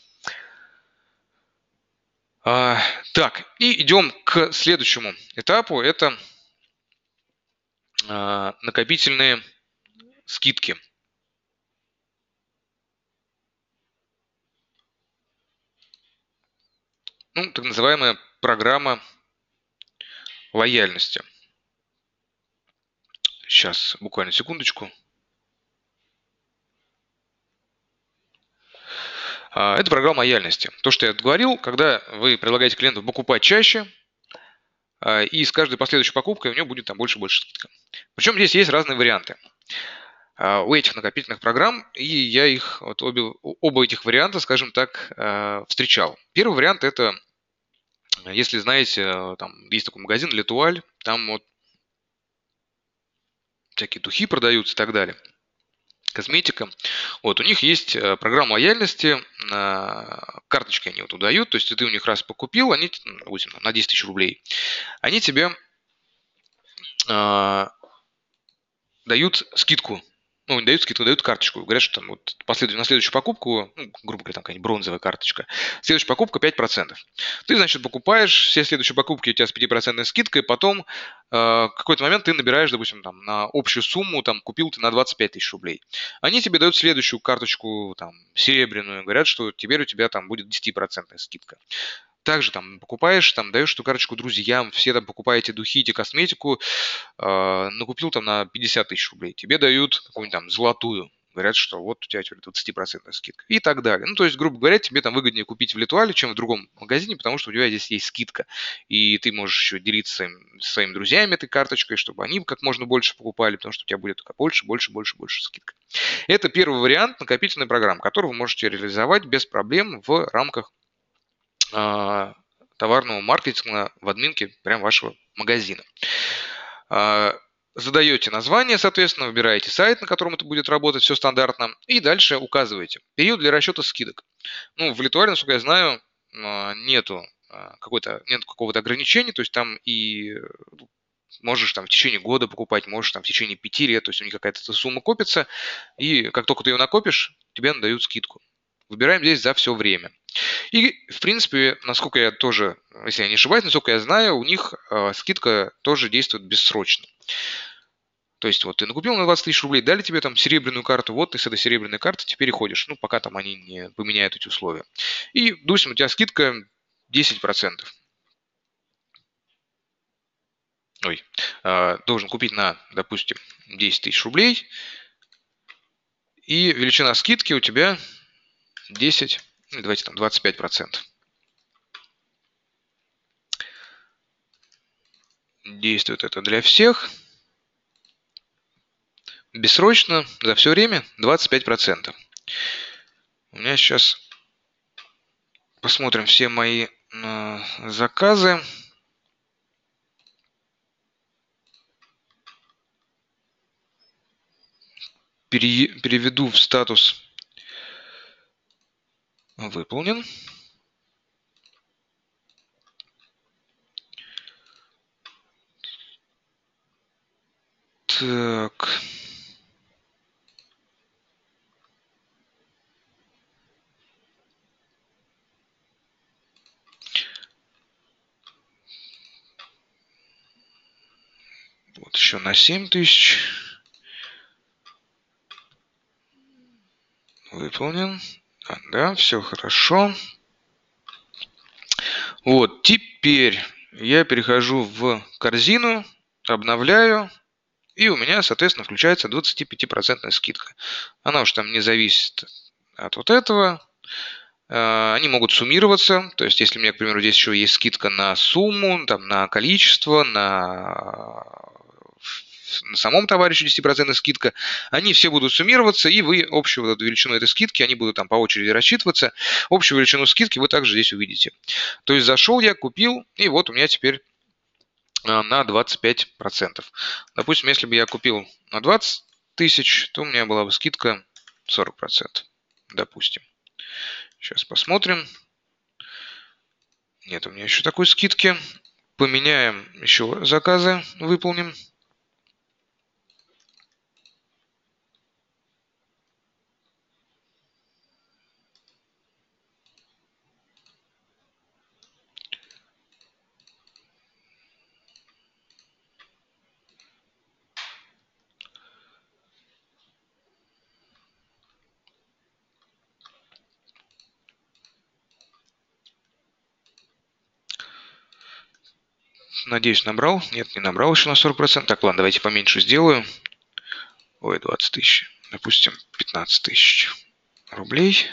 Так, и идем к следующему этапу. Это накопительные скидки. Ну, так называемая программа лояльности. Сейчас, буквально секундочку. Это программа лояльности. То, что я говорил, когда вы предлагаете клиенту покупать чаще, и с каждой последующей покупкой у него будет там больше и больше скидка. Причем здесь есть разные варианты у этих накопительных программ, и я их, вот обе, оба этих варианта, скажем так, встречал. Первый вариант – это, если знаете, там есть такой магазин Летуаль, там вот всякие духи продаются и так далее, косметика. Вот, у них есть программа лояльности, карточки они вот удают, то есть ты у них раз покупил, они, допустим, на десять тысяч рублей, они тебе э, дают скидку. Ну, не дают скидку, дают карточку. Говорят, что там вот последующую, на следующую покупку, ну, грубо говоря, там какая-нибудь бронзовая карточка, следующая покупка пять процентов. Ты, значит, покупаешь, все следующие покупки у тебя с пять процентов скидкой, потом э, в какой-то момент ты набираешь, допустим, там, на общую сумму, там, купил ты на двадцать пять тысяч рублей. Они тебе дают следующую карточку, там, серебряную, говорят, что теперь у тебя там будет десять процентов скидка. Также там покупаешь, там даешь эту карточку друзьям, все там покупаете духи, и косметику, э, накупил там на пятьдесят тысяч рублей, тебе дают какую-нибудь там золотую, говорят, что вот у тебя теперь двадцать процентов скидка и так далее. Ну, то есть, грубо говоря, тебе там выгоднее купить в Летуале, чем в другом магазине, потому что у тебя здесь есть скидка, и ты можешь еще делиться своим, своими друзьями этой карточкой, чтобы они как можно больше покупали, потому что у тебя будет только больше, больше, больше, больше скидка. Это первый вариант накопительной программы, который вы можете реализовать без проблем в рамках товарного маркетинга в админке прям вашего магазина. Задаете название, соответственно, выбираете сайт, на котором это будет работать, все стандартно, и дальше указываете период для расчета скидок. Ну, в Летуале, насколько я знаю, нету какой-то, нет какого-то ограничения, то есть там и можешь там в течение года покупать, можешь там в течение пяти лет, то есть у них какая-то сумма копится, и как только ты ее накопишь, тебе дают скидку. Выбираем здесь за все время. И, в принципе, насколько я тоже, если я не ошибаюсь, насколько я знаю, у них э, скидка тоже действует бессрочно. То есть вот ты накупил на двадцать тысяч рублей, дали тебе там серебряную карту, вот ты с этой серебряной карты теперь и ходишь, ну, пока там они не поменяют эти условия. И, допустим, у тебя скидка десять процентов. Ой, э, должен купить на, допустим, десять тысяч рублей, И величина скидки у тебя десять, ну, давайте там двадцать пять процентов. Действует это для всех. Бессрочно, за все время двадцать пять процентов. У меня сейчас посмотрим все мои э, заказы. Пере, переведу в статус выполнен. Так. Вот еще на семь тысяч. Выполнен. А, да, все хорошо. Вот, теперь я перехожу в корзину, обновляю, и у меня, соответственно, включается двадцатипятипроцентная скидка. Она уж там не зависит от вот этого. Они могут суммироваться, то есть если у меня, к примеру, здесь еще есть скидка на сумму, там, на количество, на, на самом товаре еще десять процентов скидка, они все будут суммироваться, и вы общую вот эту величину этой скидки, они будут там по очереди рассчитываться, общую величину скидки вы также здесь увидите. То есть зашел я, купил, и вот у меня теперь на двадцать пять процентов. Допустим, если бы я купил на двадцать тысяч, то у меня была бы скидка сорок процентов, допустим. Сейчас посмотрим. Нет у меня еще такой скидки. Поменяем еще заказы, выполним. Надеюсь, набрал. Нет, не набрал еще на сорок процентов. Так, ладно, давайте поменьше сделаю. Ой, двадцать тысяч. Допустим, пятнадцать тысяч рублей.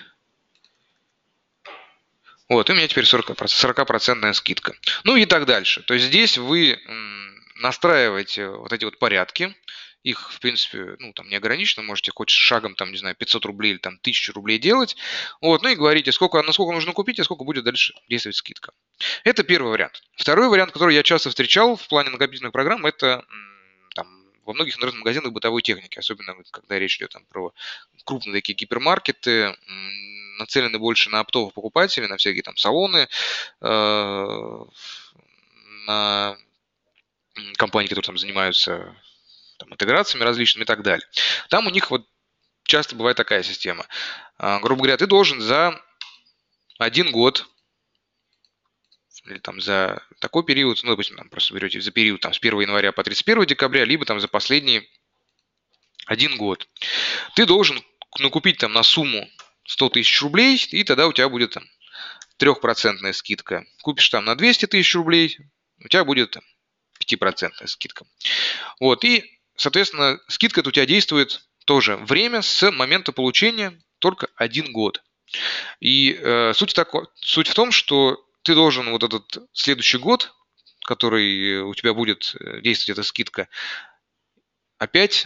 Вот, и у меня теперь сорок процентная скидка. Ну и так дальше. То есть здесь вы настраиваете вот эти вот порядки. Их, в принципе, ну, там не ограничено, можете хоть шагом, там, не знаю, пятьсот рублей или там тысячу рублей делать. Вот, ну и говорите, сколько, насколько нужно купить, а сколько будет дальше действовать скидка. Это первый вариант. Второй вариант, который я часто встречал в плане накопительных программ, это там, во многих интернет-магазинах бытовой техники, особенно когда речь идет там, про крупные такие гипермаркеты, нацелены больше на оптовых покупателей, на всякие там салоны, э, на компании, которые там занимаются там, интеграциями различными и так далее. Там у них вот часто бывает такая система. А, грубо говоря, ты должен за один год или там за такой период, ну, допустим, там просто берете за период там, с первого января по тридцать первое декабря, либо там за последний один год, ты должен накупить там на сумму сто тысяч рублей, и тогда у тебя будет там трехпроцентная скидка. Купишь там на двести тысяч рублей, у тебя будет там пятипроцентная скидка. Вот, и, соответственно, скидка у тебя действует тоже время с момента получения только один год. И э, суть, так, суть в том, что ты должен вот этот следующий год, который у тебя будет действовать эта скидка, опять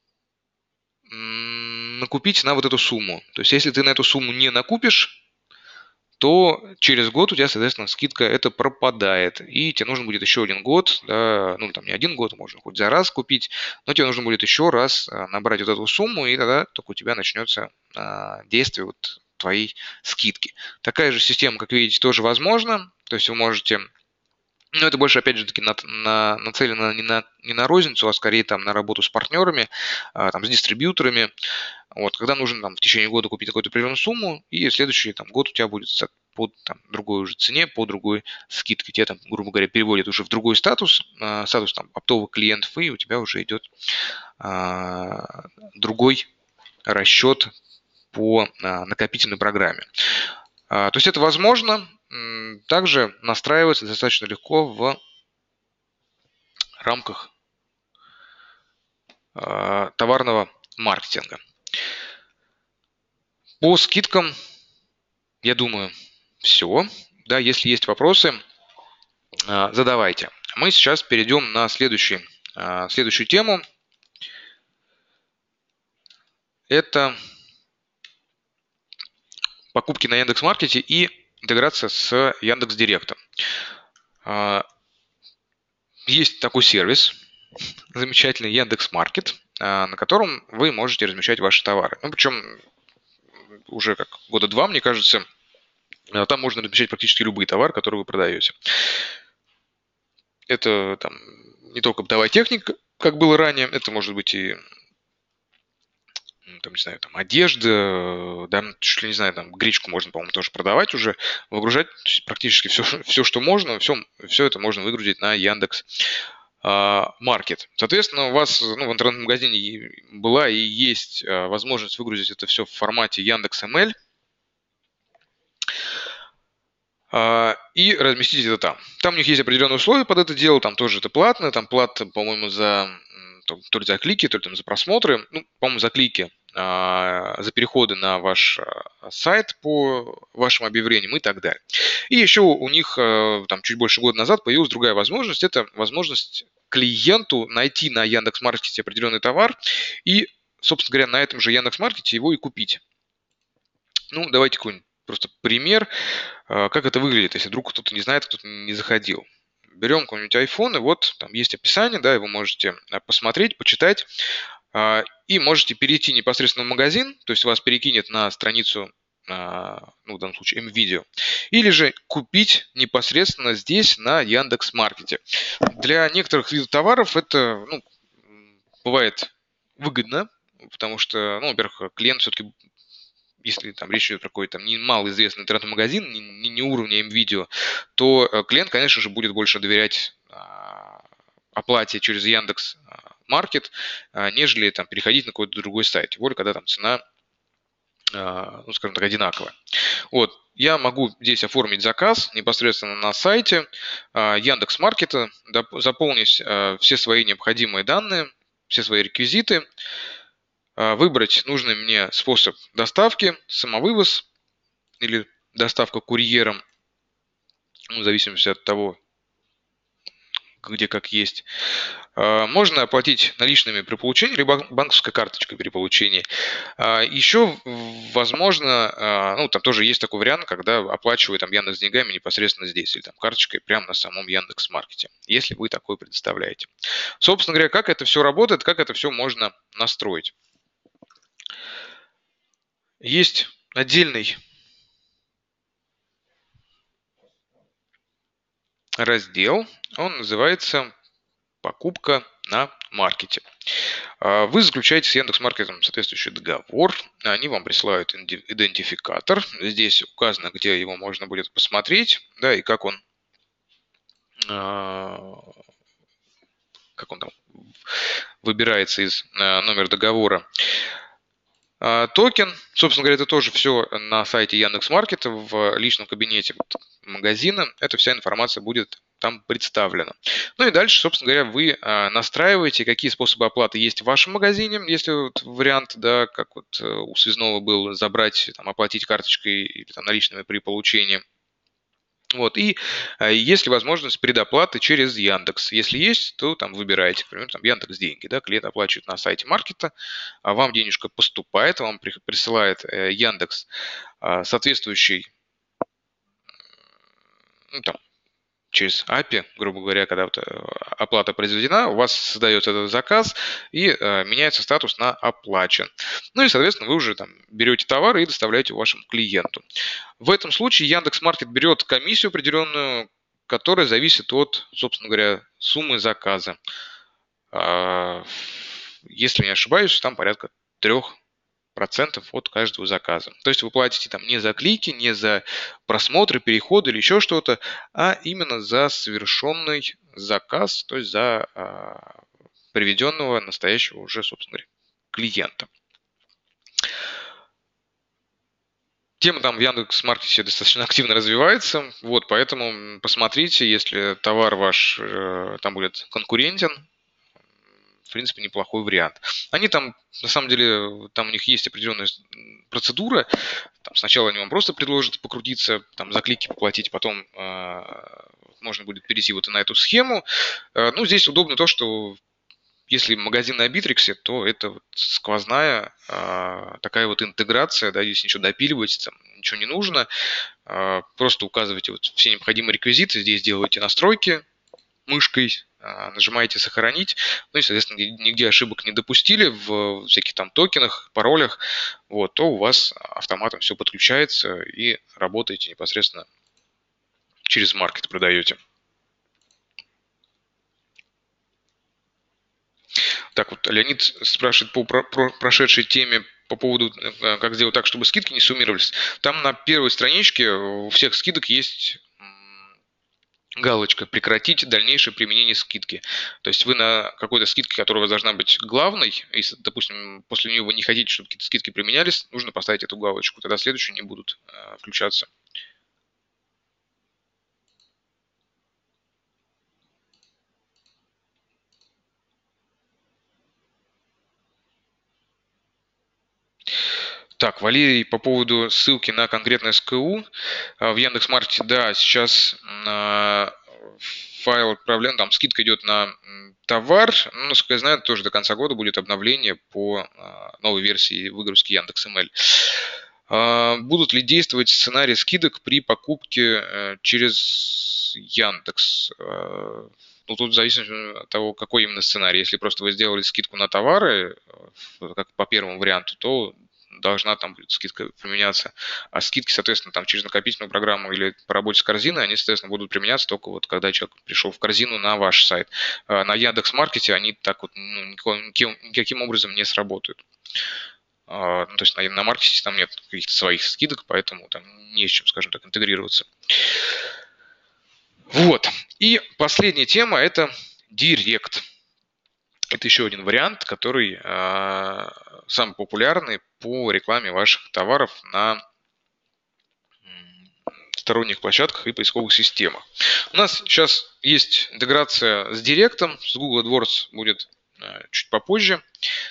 накупить на вот эту сумму. То есть, если ты на эту сумму не накупишь, то через год у тебя, соответственно, скидка это пропадает. И тебе нужно будет еще один год, да, ну там не один год, можно хоть за раз купить, но тебе нужно будет еще раз набрать вот эту сумму, и тогда только у тебя начнется а, действие вот твоей скидки. Такая же система, как видите, тоже возможна. То есть вы можете... Но это больше, опять же, таки на, на, нацелено не на, не на розницу, а скорее там на работу с партнерами, а, там, с дистрибьюторами. Вот, когда нужно там, в течение года купить какую-то определенную сумму, и следующий там, год у тебя будет по там, другой уже цене, по другой скидке. Тебе там, грубо говоря, переводят уже в другой статус, а, статус там, оптовых клиентов, и у тебя уже идет а, другой расчет по а, накопительной программе. А, то есть это возможно. Также настраивается достаточно легко в рамках э, товарного маркетинга. По скидкам, я думаю, все. Да, если есть вопросы, задавайте. Мы сейчас перейдем на следующий, следующую тему. Это покупки на Яндекс.Маркете и интеграция с Яндекс.Директом. Есть такой сервис, замечательный Яндекс.Маркет, на котором вы можете размещать ваши товары. Ну, причем уже как года два, мне кажется, там можно размещать практически любые товары, которые вы продаете. Это там не только бытовая техника, как было ранее, это может быть и там, не знаю, там, одежда, да, чуть ли не знаю, там, гречку можно, по-моему, тоже продавать уже, выгружать практически все, все что можно, все, все это можно выгрузить на Яндекс Маркет. Соответственно, у вас ну, в интернет-магазине была и есть возможность выгрузить это все в формате Яндекс.Мл и разместить это там. Там у них есть определенные условия под это дело, там тоже это платно, там плата, по-моему, за то ли за клики, то ли там за просмотры, ну, по-моему, за клики, за переходы на ваш сайт по вашим объявлениям и так далее. И еще у них там чуть больше года назад появилась другая возможность, это возможность клиенту найти на Яндекс.Маркете определенный товар и, собственно говоря, на этом же Яндекс.Маркете его и купить. Ну, давайте какой-нибудь просто пример, как это выглядит, если вдруг кто-то не знает, кто-то не заходил. Берем какой-нибудь iPhone, и вот там есть описание, да, его можете посмотреть, почитать, и можете перейти непосредственно в магазин, то есть вас перекинет на страницу, ну, в данном случае, МВидео, или же купить непосредственно здесь, на Яндекс.Маркете. Для некоторых видов товаров это, ну, бывает выгодно, потому что, ну, во-первых, клиент все-таки, если там речь идет про какой-то немалоизвестный интернет-магазин, не, не уровня МВидео, то клиент, конечно же, будет больше доверять а, оплате через Яндекс.Маркет, а, нежели там переходить на какой-то другой сайт. Тем более, когда там цена, а, ну, скажем так, одинаковая. Вот, я могу здесь оформить заказ непосредственно на сайте а, Яндекс.Маркета, заполнить а, все свои необходимые данные, все свои реквизиты, выбрать нужный мне способ доставки, самовывоз или доставка курьером, ну, в зависимости от того, где как есть. Можно оплатить наличными при получении, либо банковской карточкой при получении. Еще, возможно, ну, там тоже есть такой вариант, когда оплачиваю там Яндекс деньгами непосредственно здесь, или там карточкой прямо на самом Яндекс.Маркете, если вы такой предоставляете. Собственно говоря, как это все работает, как это все можно настроить. Есть отдельный раздел, он называется «Покупка на маркете». Вы заключаете с Яндекс.Маркетом соответствующий договор, они вам присылают идентификатор, здесь указано, где его можно будет посмотреть, да, и как он, как он там выбирается из номера договора. Токен, собственно говоря, это тоже все на сайте Яндекс.Маркета, в личном кабинете магазина. Эта вся информация будет там представлена. Ну и дальше, собственно говоря, вы настраиваете, какие способы оплаты есть в вашем магазине. Если вот вариант, да, как вот у связного был, забрать, там, оплатить карточкой или там, наличными при получении. Вот, и есть ли возможность предоплаты через Яндекс? Если есть, то там выбираете, например, там Яндекс деньги, да, клиент оплачивает на сайте маркета, а вам денежка поступает, вам присылает Яндекс соответствующий, ну, там, через эй пи ай, грубо говоря, когда вот оплата произведена, у вас создается этот заказ и э, меняется статус на оплачен. Ну и, соответственно, вы уже там берете товар и доставляете вашему клиенту. В этом случае Яндекс.Маркет берет комиссию определенную, которая зависит от, собственно говоря, суммы заказа. Э, если не ошибаюсь, там порядка трех процентов от каждого заказа. То есть вы платите там не за клики, не за просмотры, переходы или еще что-то, а именно за совершенный заказ, то есть за а, приведенного настоящего уже, собственно говоря, клиента. Тема там в Яндекс.Маркете достаточно активно развивается, вот, поэтому посмотрите, если товар ваш э, там будет конкурентен, принципе, неплохой вариант. Они там, на самом деле, там у них есть определенная процедура. Там сначала они вам просто предложат покрутиться, там за клики поплатить, потом э, можно будет перейти вот на эту схему. Э, ну, здесь удобно то, что если магазин на Битриксе, то это вот сквозная э, такая вот интеграция, да, здесь ничего допиливать, там, ничего не нужно. Э, просто указываете вот все необходимые реквизиты, здесь делаете настройки мышкой, э, нажимаете «Сохранить», ну и, соответственно, нигде ошибок не допустили в всяких там токенах, паролях, вот, то у вас автоматом все подключается и работаете непосредственно через маркет, продаете. Так вот, Леонид спрашивает по про- про- прошедшей теме по поводу, э, как сделать так, чтобы скидки не суммировались. Там на первой страничке у всех скидок есть м, галочка «Прекратить дальнейшее применение скидки». То есть вы на какой-то скидке, которая у вас должна быть главной, если, допустим, после нее вы не хотите, чтобы какие-то скидки применялись, нужно поставить эту галочку, тогда следующие не будут э, включаться. Так, Валерий, по поводу ссылки на конкретное СКУ в Яндекс.Маркете, да, сейчас на файл отправлен, там скидка идет на товар, ну, насколько я знаю, тоже до конца года будет обновление по новой версии выгрузки Яндекс.Мл. Будут ли действовать сценарии скидок при покупке через Яндекс? Ну, тут зависит от того, какой именно сценарий. Если просто вы сделали скидку на товары, как по первому варианту, то должна там будет скидка применяться. А скидки, соответственно, там через накопительную программу или по работе с корзиной, они, соответственно, будут применяться только вот когда человек пришел в корзину на ваш сайт. На Яндекс.Маркете они так вот ну, никаким, никаким образом не сработают. Ну, то есть на, на маркете там нет каких-то своих скидок, поэтому там не с чем, скажем так, интегрироваться. Вот. И последняя тема – это Директ. Это еще один вариант, который э, самый популярный по рекламе ваших товаров на сторонних площадках и поисковых системах. У нас сейчас есть интеграция с Директом, с Google AdWords будет э, чуть попозже.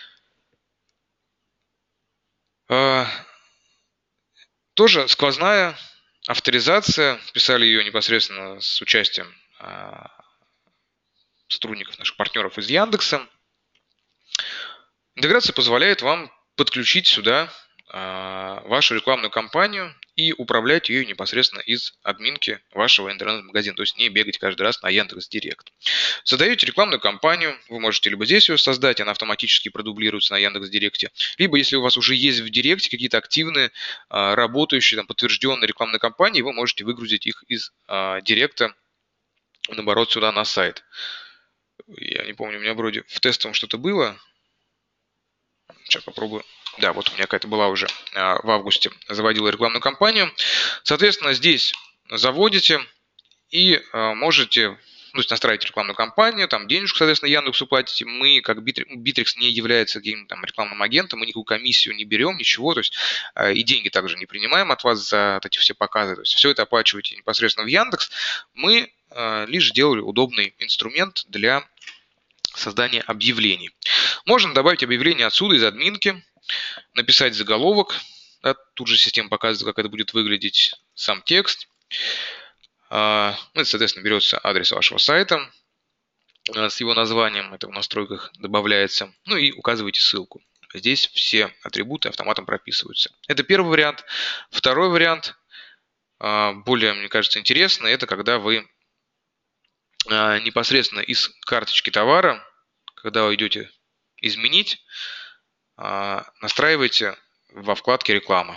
Э, тоже сквозная авторизация, писали ее непосредственно с участием э, сотрудников, наших партнеров из Яндекса. Интеграция позволяет вам подключить сюда э, вашу рекламную кампанию и управлять ее непосредственно из админки вашего интернет-магазина, то есть не бегать каждый раз на Яндекс.Директ. Создаете рекламную кампанию, вы можете либо здесь ее создать, она автоматически продублируется на Яндекс.Директе, либо если у вас уже есть в Директе какие-то активные, э, работающие, там, подтвержденные рекламные кампании, вы можете выгрузить их из э, Директа, наоборот, сюда на сайт. Я не помню, у меня вроде в тестовом что-то было. Сейчас попробую. Да, вот у меня какая-то была уже в августе, заводила рекламную кампанию. Соответственно, здесь заводите и можете, ну, то есть настраивать рекламную кампанию, там денежку, соответственно, Яндексу платите. Мы, как Bittrex, не является каким-то там рекламным агентом, мы никакую комиссию не берем, ничего, то есть и деньги также не принимаем от вас за эти все показы. То есть все это оплачиваете непосредственно в Яндекс. Мы лишь сделали удобный инструмент для создания объявлений. Можно добавить объявление отсюда, из админки, написать заголовок. Да, тут же система показывает, как это будет выглядеть, сам текст. Ну, и, соответственно, берется адрес вашего сайта с его названием, это в настройках добавляется. Ну и указываете ссылку. Здесь все атрибуты автоматом прописываются. Это первый вариант. Второй вариант, более, мне кажется, интересный, это когда вы непосредственно из карточки товара, когда вы идете изменить, настраивайте во вкладке «Реклама».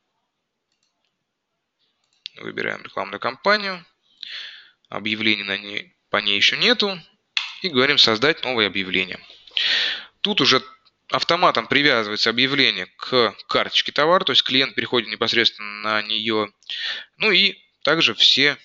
Выбираем рекламную кампанию. Объявлений на ней, по ней еще нету. И говорим «Создать новое объявление». Тут уже автоматом привязывается объявление к карточке товара, то есть клиент переходит непосредственно на нее. Ну и также все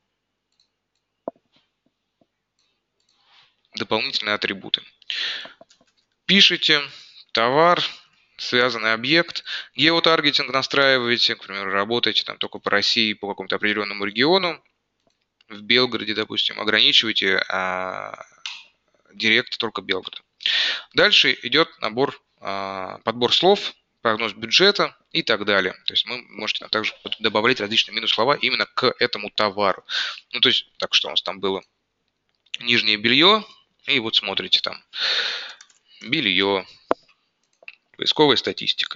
дополнительные атрибуты. Пишите товар, связанный объект, геотаргетинг настраиваете, к примеру, работаете там только по России, по какому-то определенному региону, в Белгороде, допустим, ограничиваете а, Директ только Белгород. Дальше идет набор, подбор слов, прогноз бюджета и так далее. То есть вы можете также добавлять различные минус-слова именно к этому товару. Ну, то есть, так что у нас там было нижнее белье, и вот смотрите там белье, поисковая статистика.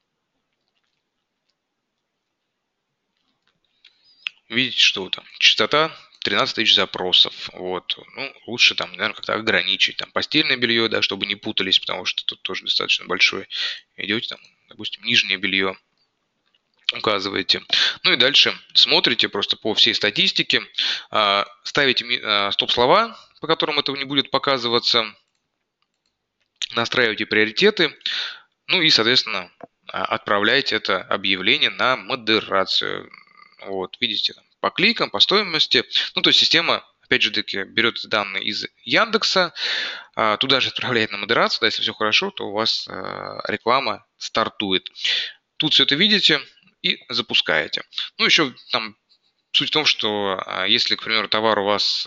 Видите, что там частота тринадцать тысяч запросов. Вот. Ну, лучше там, наверное, как-то ограничить. Там постельное белье, да, чтобы не путались, потому что тут тоже достаточно большое. Идете там, допустим, нижнее белье указываете. Ну и дальше смотрите просто по всей статистике, ставите стоп-слова, по которым этого не будет показываться, настраиваете приоритеты, ну и, соответственно, отправляете это объявление на модерацию. Вот, видите, по кликам, по стоимости. Ну, то есть система, опять же таки, берет данные из Яндекса, туда же отправляет на модерацию. Да, если все хорошо, то у вас реклама стартует. Тут все это видите и запускаете. Ну, еще там суть в том, что если, к примеру, товар у вас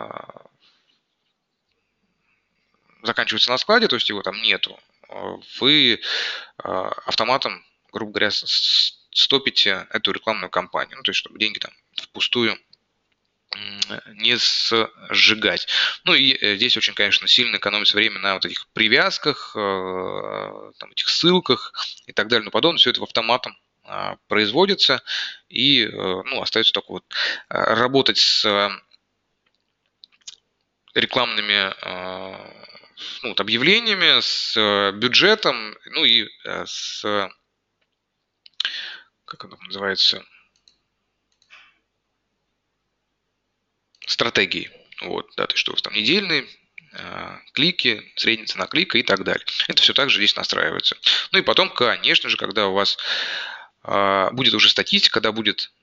заканчивается на складе, то есть его там нету, вы автоматом, грубо говоря, стопите эту рекламную кампанию, ну, то есть чтобы деньги там впустую не сжигать. Ну и здесь очень, конечно, сильно экономится время на вот этих привязках, там, этих ссылках и так далее, но подобное. Все это в автоматом производится, и ну, остается только вот работать с рекламными ну, вот объявлениями, с бюджетом, ну и с, как оно называется, стратегией. Вот, да, то есть что у вас там недельные клики, средняя цена клика и так далее. Это все также здесь настраивается. Ну и потом, конечно же, когда у вас будет уже статистика, когда будет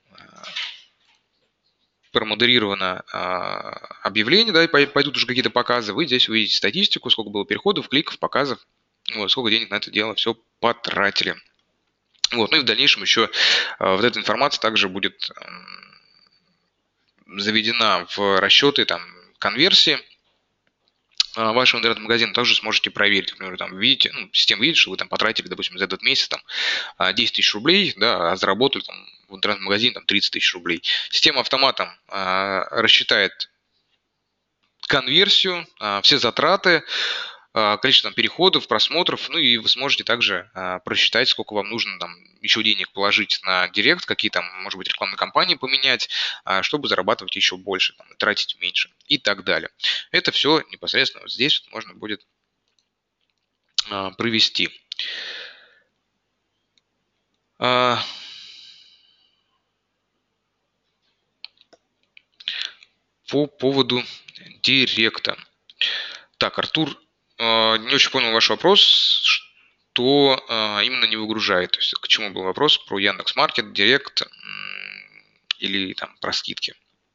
промодерировано объявление, да, и пойдут уже какие-то показы, вы здесь увидите статистику, сколько было переходов, кликов, показов, вот, сколько денег на это дело все потратили. Вот, ну и в дальнейшем еще вот эта информация также будет заведена в расчеты там, конверсии вашего интернет-магазина, также сможете проверить. Например, там видите, ну, система видит, что вы там потратили, допустим, за этот месяц там, десять тысяч рублей, да, а заработали там, в интернет-магазине там, тридцать тысяч рублей. Система автоматом а, рассчитает конверсию, а, все затраты, количество там, переходов, просмотров, ну и вы сможете также а, просчитать, сколько вам нужно там еще денег положить на директ, какие там, может быть, рекламные кампании поменять, а, чтобы зарабатывать еще больше, там, тратить меньше и так далее. Это все непосредственно вот здесь вот можно будет а, провести. А, по поводу директа. Так, Артур, не очень понял ваш вопрос, что именно не выгружает. То есть к чему был вопрос? Про Яндекс.Маркет, Директ или там про скидки?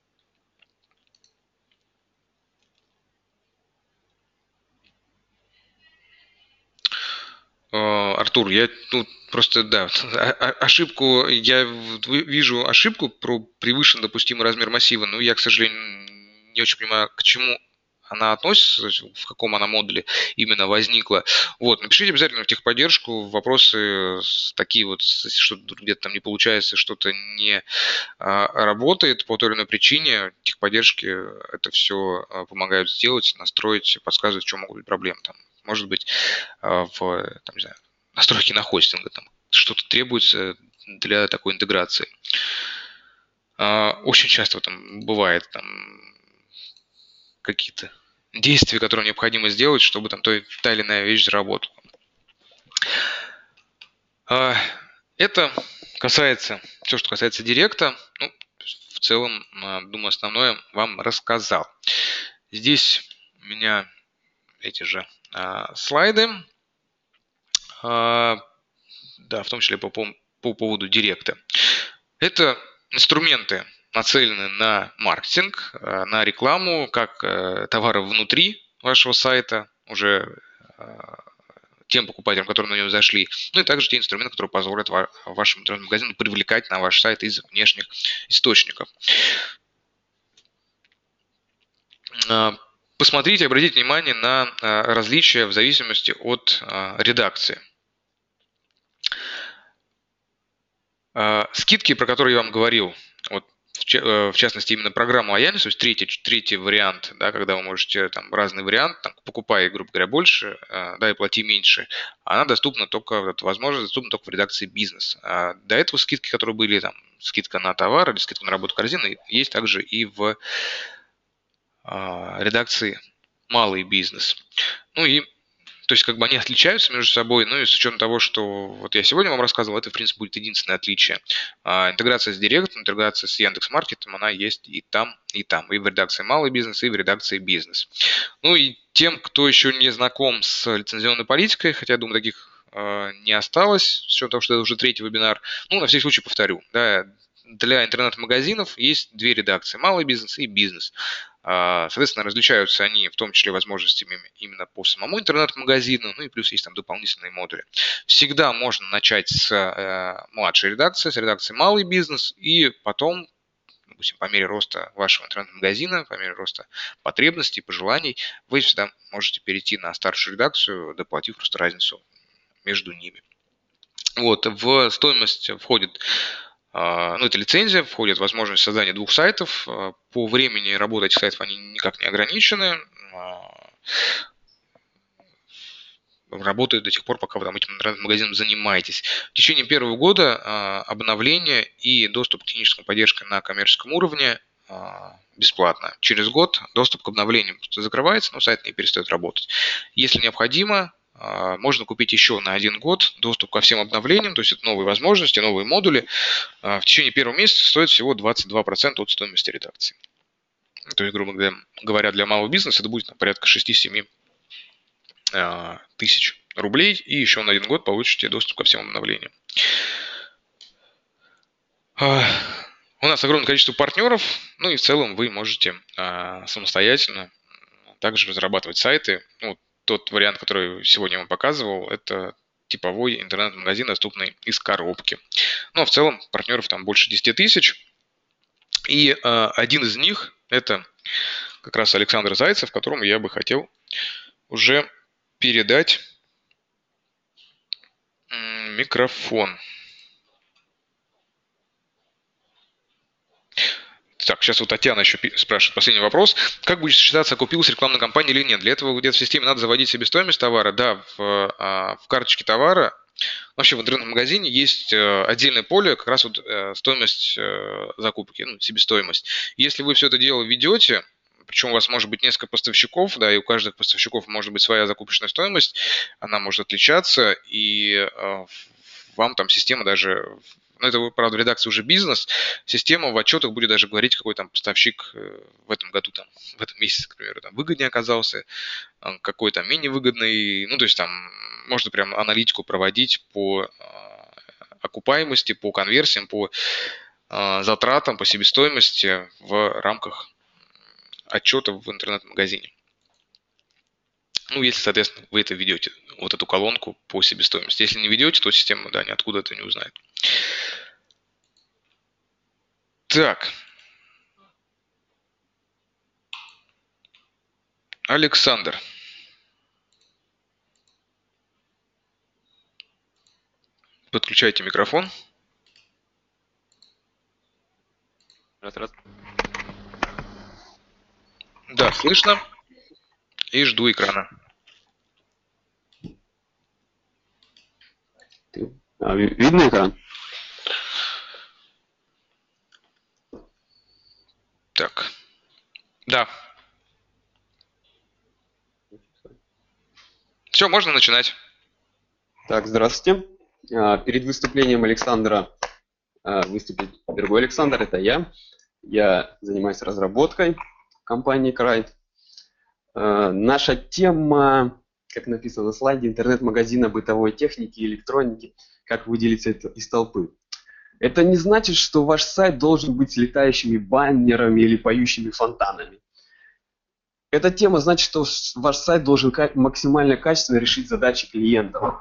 Артур, я тут просто, да, ошибку, я вижу ошибку про превышен допустимый размер массива, но я, к сожалению, не очень понимаю, к чему она относится, в каком она модуле именно возникла. Вот, напишите обязательно в техподдержку вопросы такие вот, что где-то там не получается, что-то не работает по той или иной причине. Техподдержки это все помогают сделать, настроить, подсказывать, в чем могут быть проблемы. Там, может быть, в там, не знаю, настройке на хостинга там что-то требуется для такой интеграции. Очень часто там бывает там какие-то действия, которые необходимо сделать, чтобы там та или иная вещь заработала. Это касается, все, что касается директа, ну, в целом, думаю, основное вам рассказал. Здесь у меня эти же а, слайды, а, да, в том числе по, по поводу директа. Это инструменты, нацелены на маркетинг, на рекламу, как товары внутри вашего сайта, уже тем покупателям, которые на него зашли, ну и также те инструменты, которые позволят вашему интернет-магазину привлекать на ваш сайт из внешних источников. посмотрите, обратите внимание на различия в зависимости от редакции. Скидки, про которые я вам говорил, вот в частности именно программу Лояльность, то есть третий, третий вариант, да, когда вы можете там разный вариант, там, покупая, грубо говоря, больше, да, и плати меньше, она доступна только, вот эта возможность доступна только в редакции бизнес. А до этого скидки, которые были, там, скидка на товар или скидка на работу корзины, есть также и в а, редакции малый бизнес. Ну и то есть, как бы они отличаются между собой, ну и с учетом того, что вот я сегодня вам рассказывал, это, в принципе, будет единственное отличие. А, интеграция с Директ, интеграция с Яндекс.Маркетом, она есть и там, и там, и в редакции малый бизнес, и в редакции бизнес. Ну и тем, кто еще не знаком с лицензионной политикой, хотя, я думаю, таких э, не осталось, с учетом того, что это уже третий вебинар, ну, на всякий случай повторю, да, для интернет-магазинов есть две редакции, малый бизнес и бизнес. Соответственно, различаются они в том числе возможностями именно по самому интернет-магазину, ну и плюс есть там дополнительные модули. Всегда можно начать с э, младшей редакции, с редакции малый бизнес, и потом, допустим, по мере роста вашего интернет-магазина, по мере роста потребностей, пожеланий, вы всегда можете перейти на старшую редакцию, доплатив просто разницу между ними. Вот, в стоимость входит ну, это лицензия, входит возможность создания двух сайтов. По времени работы этих сайтов они никак не ограничены. Работают до тех пор, пока вы там этим интернет-магазином занимаетесь. В течение первого года обновление и доступ к технической поддержке на коммерческом уровне бесплатно. Через год доступ к обновлениям закрывается, но сайт не перестает работать. Если необходимо, можно купить еще на один год доступ ко всем обновлениям, то есть это новые возможности, новые модули. В течение первого месяца стоит всего двадцать два процента от стоимости редакции. То есть, грубо говоря, для малого бизнеса это будет порядка шесть-семь тысяч рублей, и еще на один год получите доступ ко всем обновлениям. У нас огромное количество партнеров, ну и в целом вы можете самостоятельно также разрабатывать сайты. Ну, тот вариант, который сегодня я вам показывал, это типовой интернет-магазин, доступный из коробки. Ну, а в целом партнеров там больше десяти тысяч. И э, один из них это как раз Александр Зайцев, которому я бы хотел уже передать микрофон. Так, сейчас вот Татьяна еще спрашивает последний вопрос. Как будет считаться, окупилась рекламная кампания или нет? Для этого где-то в системе надо заводить себестоимость товара. Да, в, в карточке товара, вообще в интернет-магазине есть отдельное поле, как раз вот стоимость закупки, ну, себестоимость. Если вы все это дело ведете, причем у вас может быть несколько поставщиков, да, и у каждого поставщиков может быть своя закупочная стоимость, она может отличаться, и вам там система даже... Ну, это, правда, в редакции уже бизнес. Система в отчетах будет даже говорить, какой там поставщик в этом году, там, в этом месяце, к примеру, там, выгоднее оказался, какой там менее выгодный. Ну, то есть там можно прям аналитику проводить по окупаемости, по конверсиям, по затратам, по себестоимости в рамках отчета в интернет-магазине. Ну, если, соответственно, вы это ведете, вот эту колонку по себестоимости. Если не ведете, то система, да, ниоткуда это не узнает. Так. Александр. Подключайте микрофон. Раз, раз. Да, слышно. И жду экрана. А, видно экран? Так. Да. Все, можно начинать. Так, здравствуйте. Перед выступлением Александра выступит другой Александр, это я. Я занимаюсь разработкой в компании Край. Наша тема, как написано на слайде, интернет-магазина бытовой техники и электроники, как выделиться из толпы. Это не значит, что ваш сайт должен быть с летающими баннерами или поющими фонтанами. Эта тема значит, что ваш сайт должен максимально качественно решить задачи клиентов.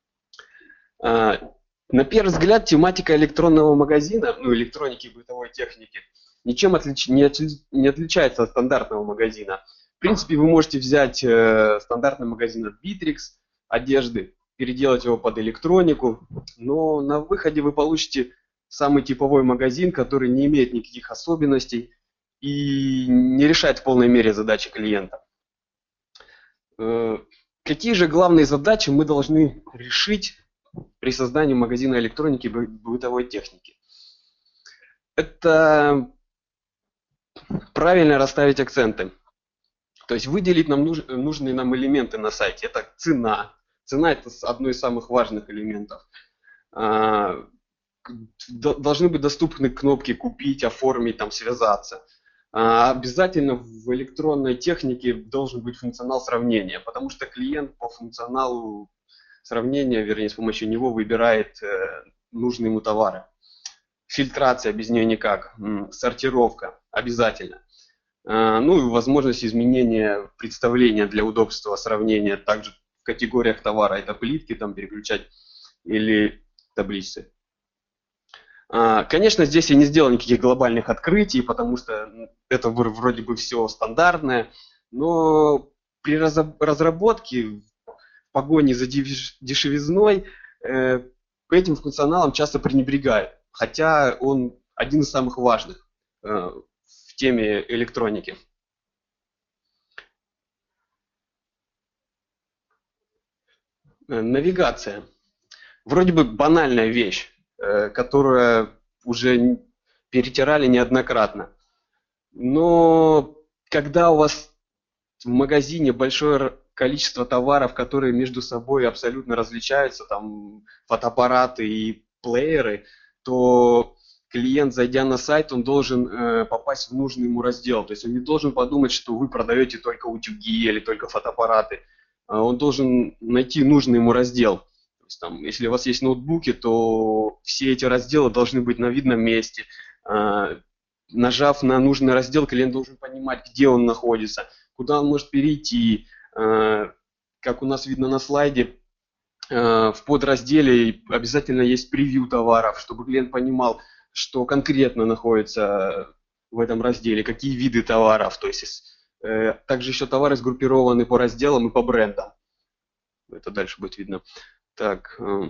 На первый взгляд, тематика электронного магазина, ну, электроники и бытовой техники, ничем отлич... не, отли... не отличается от стандартного магазина. принципе, вы можете взять э, стандартный магазин от Bittrex одежды, переделать его под электронику, но на выходе вы получите самый типовой магазин, который не имеет никаких особенностей и не решает в полной мере задачи клиента. Э, какие же главные задачи мы должны решить при создании магазина электроники и бытовой техники? Это правильно расставить акценты. То есть выделить нам нуж, нужные нам элементы на сайте. Это цена. Цена – это одно из самых важных элементов. А, должны быть доступны кнопки «Купить», «Оформить», там, «Связаться». А, обязательно в электронной технике должен быть функционал сравнения, потому что клиент по функционалу сравнения, вернее, с помощью него выбирает э, нужные ему товары. Фильтрация, без нее никак. Сортировка обязательно. Ну и возможность изменения представления для удобства сравнения также в категориях товара. Это плитки, там переключать или таблицы. Конечно, здесь я не сделал никаких глобальных открытий, потому что это вроде бы все стандартное. Но при разработке, в погоне за дешевизной, этим функционалом часто пренебрегают. Хотя он один из самых важных в теме электроники. Навигация. Вроде бы банальная вещь, которую уже перетирали неоднократно. Но когда у вас в магазине большое количество товаров, которые между собой абсолютно различаются, там фотоаппараты и плееры, то клиент, зайдя на сайт, он должен э, попасть в нужный ему раздел. То есть он не должен подумать, что вы продаете только утюги или только фотоаппараты. А он должен найти нужный ему раздел. То есть, там, если у вас есть ноутбуки, то все эти разделы должны быть на видном месте. А, нажав на нужный раздел, клиент должен понимать, где он находится, куда он может перейти. А, как у нас видно на слайде, в подразделе обязательно есть превью товаров, чтобы клиент понимал, что конкретно находится в этом разделе, какие виды товаров. То есть э, также еще товары сгруппированы по разделам и по брендам. Это дальше будет видно. Так. Э.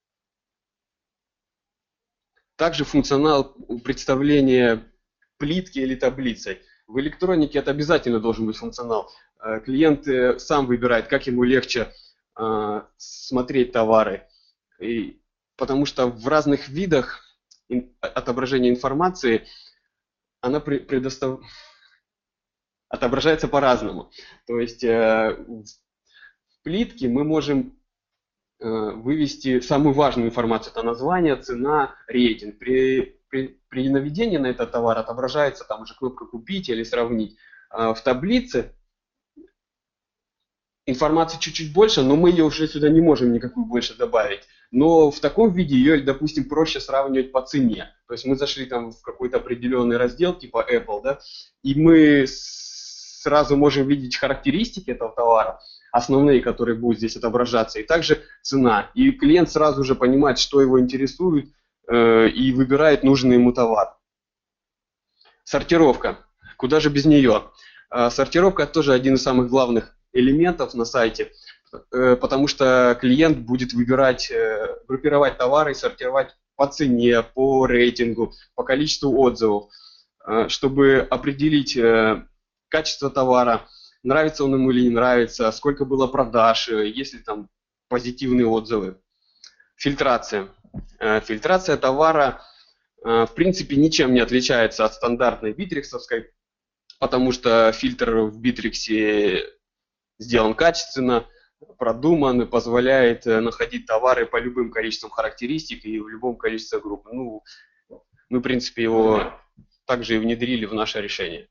Также функционал представления плитки или таблицей. В электронике это обязательно должен быть функционал. Э, клиент э, сам выбирает, как ему легче смотреть товары, и, потому что в разных видах ин, отображения информации она при, предостав... отображается по-разному. То есть э, в плитке мы можем э, вывести самую важную информацию, это название, цена, рейтинг. При, при, при наведении на этот товар отображается там уже кнопка «Купить» или «Сравнить». А в таблице информации чуть-чуть больше, но мы ее уже сюда не можем никакую больше добавить. Но в таком виде ее, допустим, проще сравнивать по цене. То есть мы зашли там в какой-то определенный раздел, типа Apple, да, и мы сразу можем видеть характеристики этого товара, основные, которые будут здесь отображаться, и также цена. И клиент сразу же понимает, что его интересует, э, и выбирает нужный ему товар. Сортировка. Куда же без нее? Э, сортировка тоже один из самых главных элементов на сайте, потому что клиент будет выбирать, группировать товары и сортировать по цене, по рейтингу, по количеству отзывов, чтобы определить качество товара, нравится он ему или не нравится, сколько было продаж, есть ли там позитивные отзывы. Фильтрация. Фильтрация товара в принципе ничем не отличается от стандартной битриксовской, потому что фильтр в Bittrex сделан качественно, продуман и позволяет находить товары по любым количествам характеристик и в любом количестве групп. Ну, мы, в принципе, его также и внедрили в наше решение.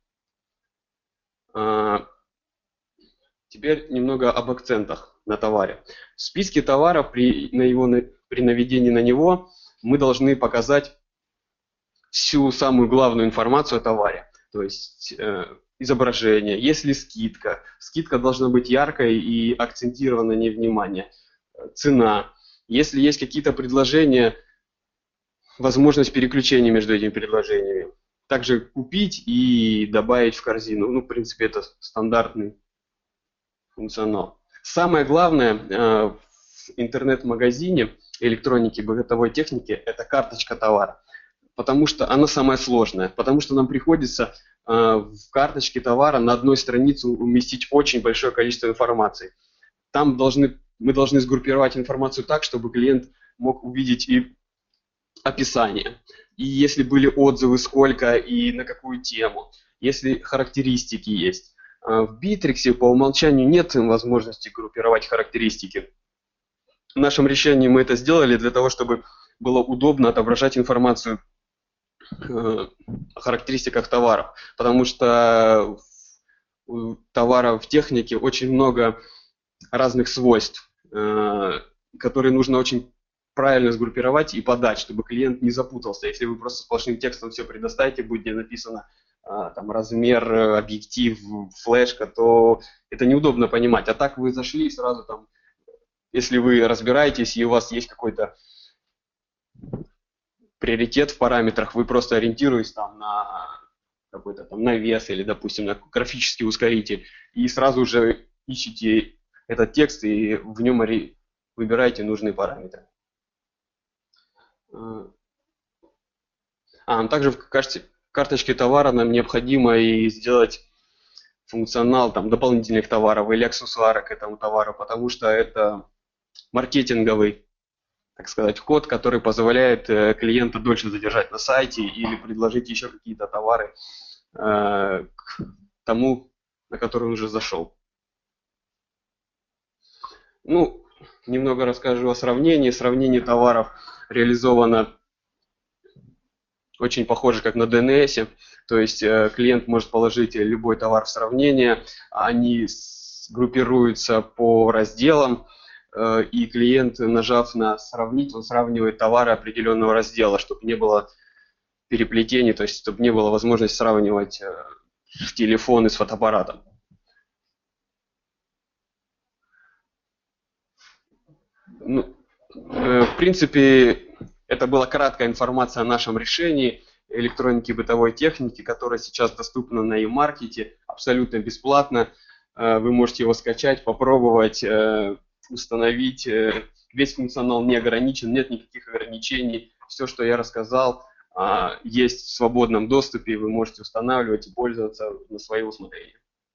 А, теперь немного об акцентах на товаре. В списке товаров при, на его, при наведении на него мы должны показать всю самую главную информацию о товаре. То есть э, изображение, есть ли скидка. Скидка должна быть яркой и акцентирована на ней внимание. Цена. Если есть какие-то предложения, возможность переключения между этими предложениями. также купить и добавить в корзину. Ну, в принципе, это стандартный функционал. Самое главное в интернет-магазине электроники, бытовой техники – это карточка товара. Потому что она самая сложная. Потому что нам приходится в карточке товара на одной странице уместить очень большое количество информации. Там должны, мы должны сгруппировать информацию так, чтобы клиент мог увидеть и описание, и если были отзывы, сколько и на какую тему, если характеристики есть. В Bittrex по умолчанию нет возможности группировать характеристики. В нашем решении мы это сделали для того, чтобы было удобно отображать информацию о характеристиках товаров, потому что у товаров в технике очень много разных свойств, которые нужно очень правильно сгруппировать и подать, чтобы клиент не запутался. Если вы просто сплошным текстом все предоставите, будет где написано там, размер, объектив, флешка, то это неудобно понимать. А так вы зашли и сразу там, если вы разбираетесь и у вас есть какой-то приоритет в параметрах, вы просто ориентируетесь там на какой-то там на вес или, допустим, на графический ускоритель, и сразу же ищите этот текст и в нем выбираете нужные параметры. А, также в карточке товара нам необходимо и сделать функционал там, дополнительных товаров или аксессуары к этому товару, потому что это маркетинговый, так сказать, код, который позволяет клиента дольше задержать на сайте или предложить еще какие-то товары э, к тому, на который он уже зашел. Ну, немного расскажу о сравнении. Сравнение товаров реализовано очень похоже, как на ди эн эс. То есть э, клиент может положить любой товар в сравнение, они группируются по разделам, э, и клиент, нажав на «Сравнить», он сравнивает товары определенного раздела, чтобы не было переплетений, то есть чтобы не было возможности сравнивать э, телефоны с фотоаппаратом. Ну, э, в принципе, это была краткая информация о нашем решении электроники и бытовой техники, которая сейчас доступна на e-маркете абсолютно бесплатно. Вы можете его скачать, попробовать, установить. Весь функционал не ограничен, нет никаких ограничений. Все, что я рассказал, есть в свободном доступе, вы можете устанавливать и пользоваться на свое усмотрение.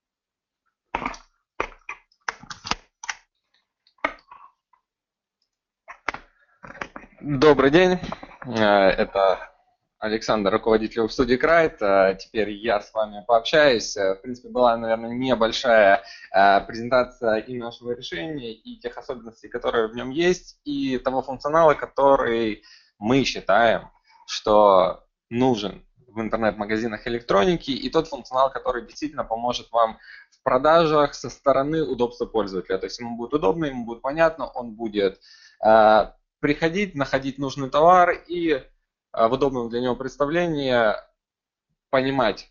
Добрый день, это Александр, руководитель студии Крайт. Теперь я с вами пообщаюсь. В принципе, была, наверное, небольшая презентация и нашего решения, и тех особенностей, которые в нем есть, и того функционала, который мы считаем, что нужен в интернет-магазинах электроники, и тот функционал, который действительно поможет вам в продажах со стороны удобства пользователя. То есть ему будет удобно, ему будет понятно, он будет приходить, находить нужный товар и в удобном для него представлении понимать,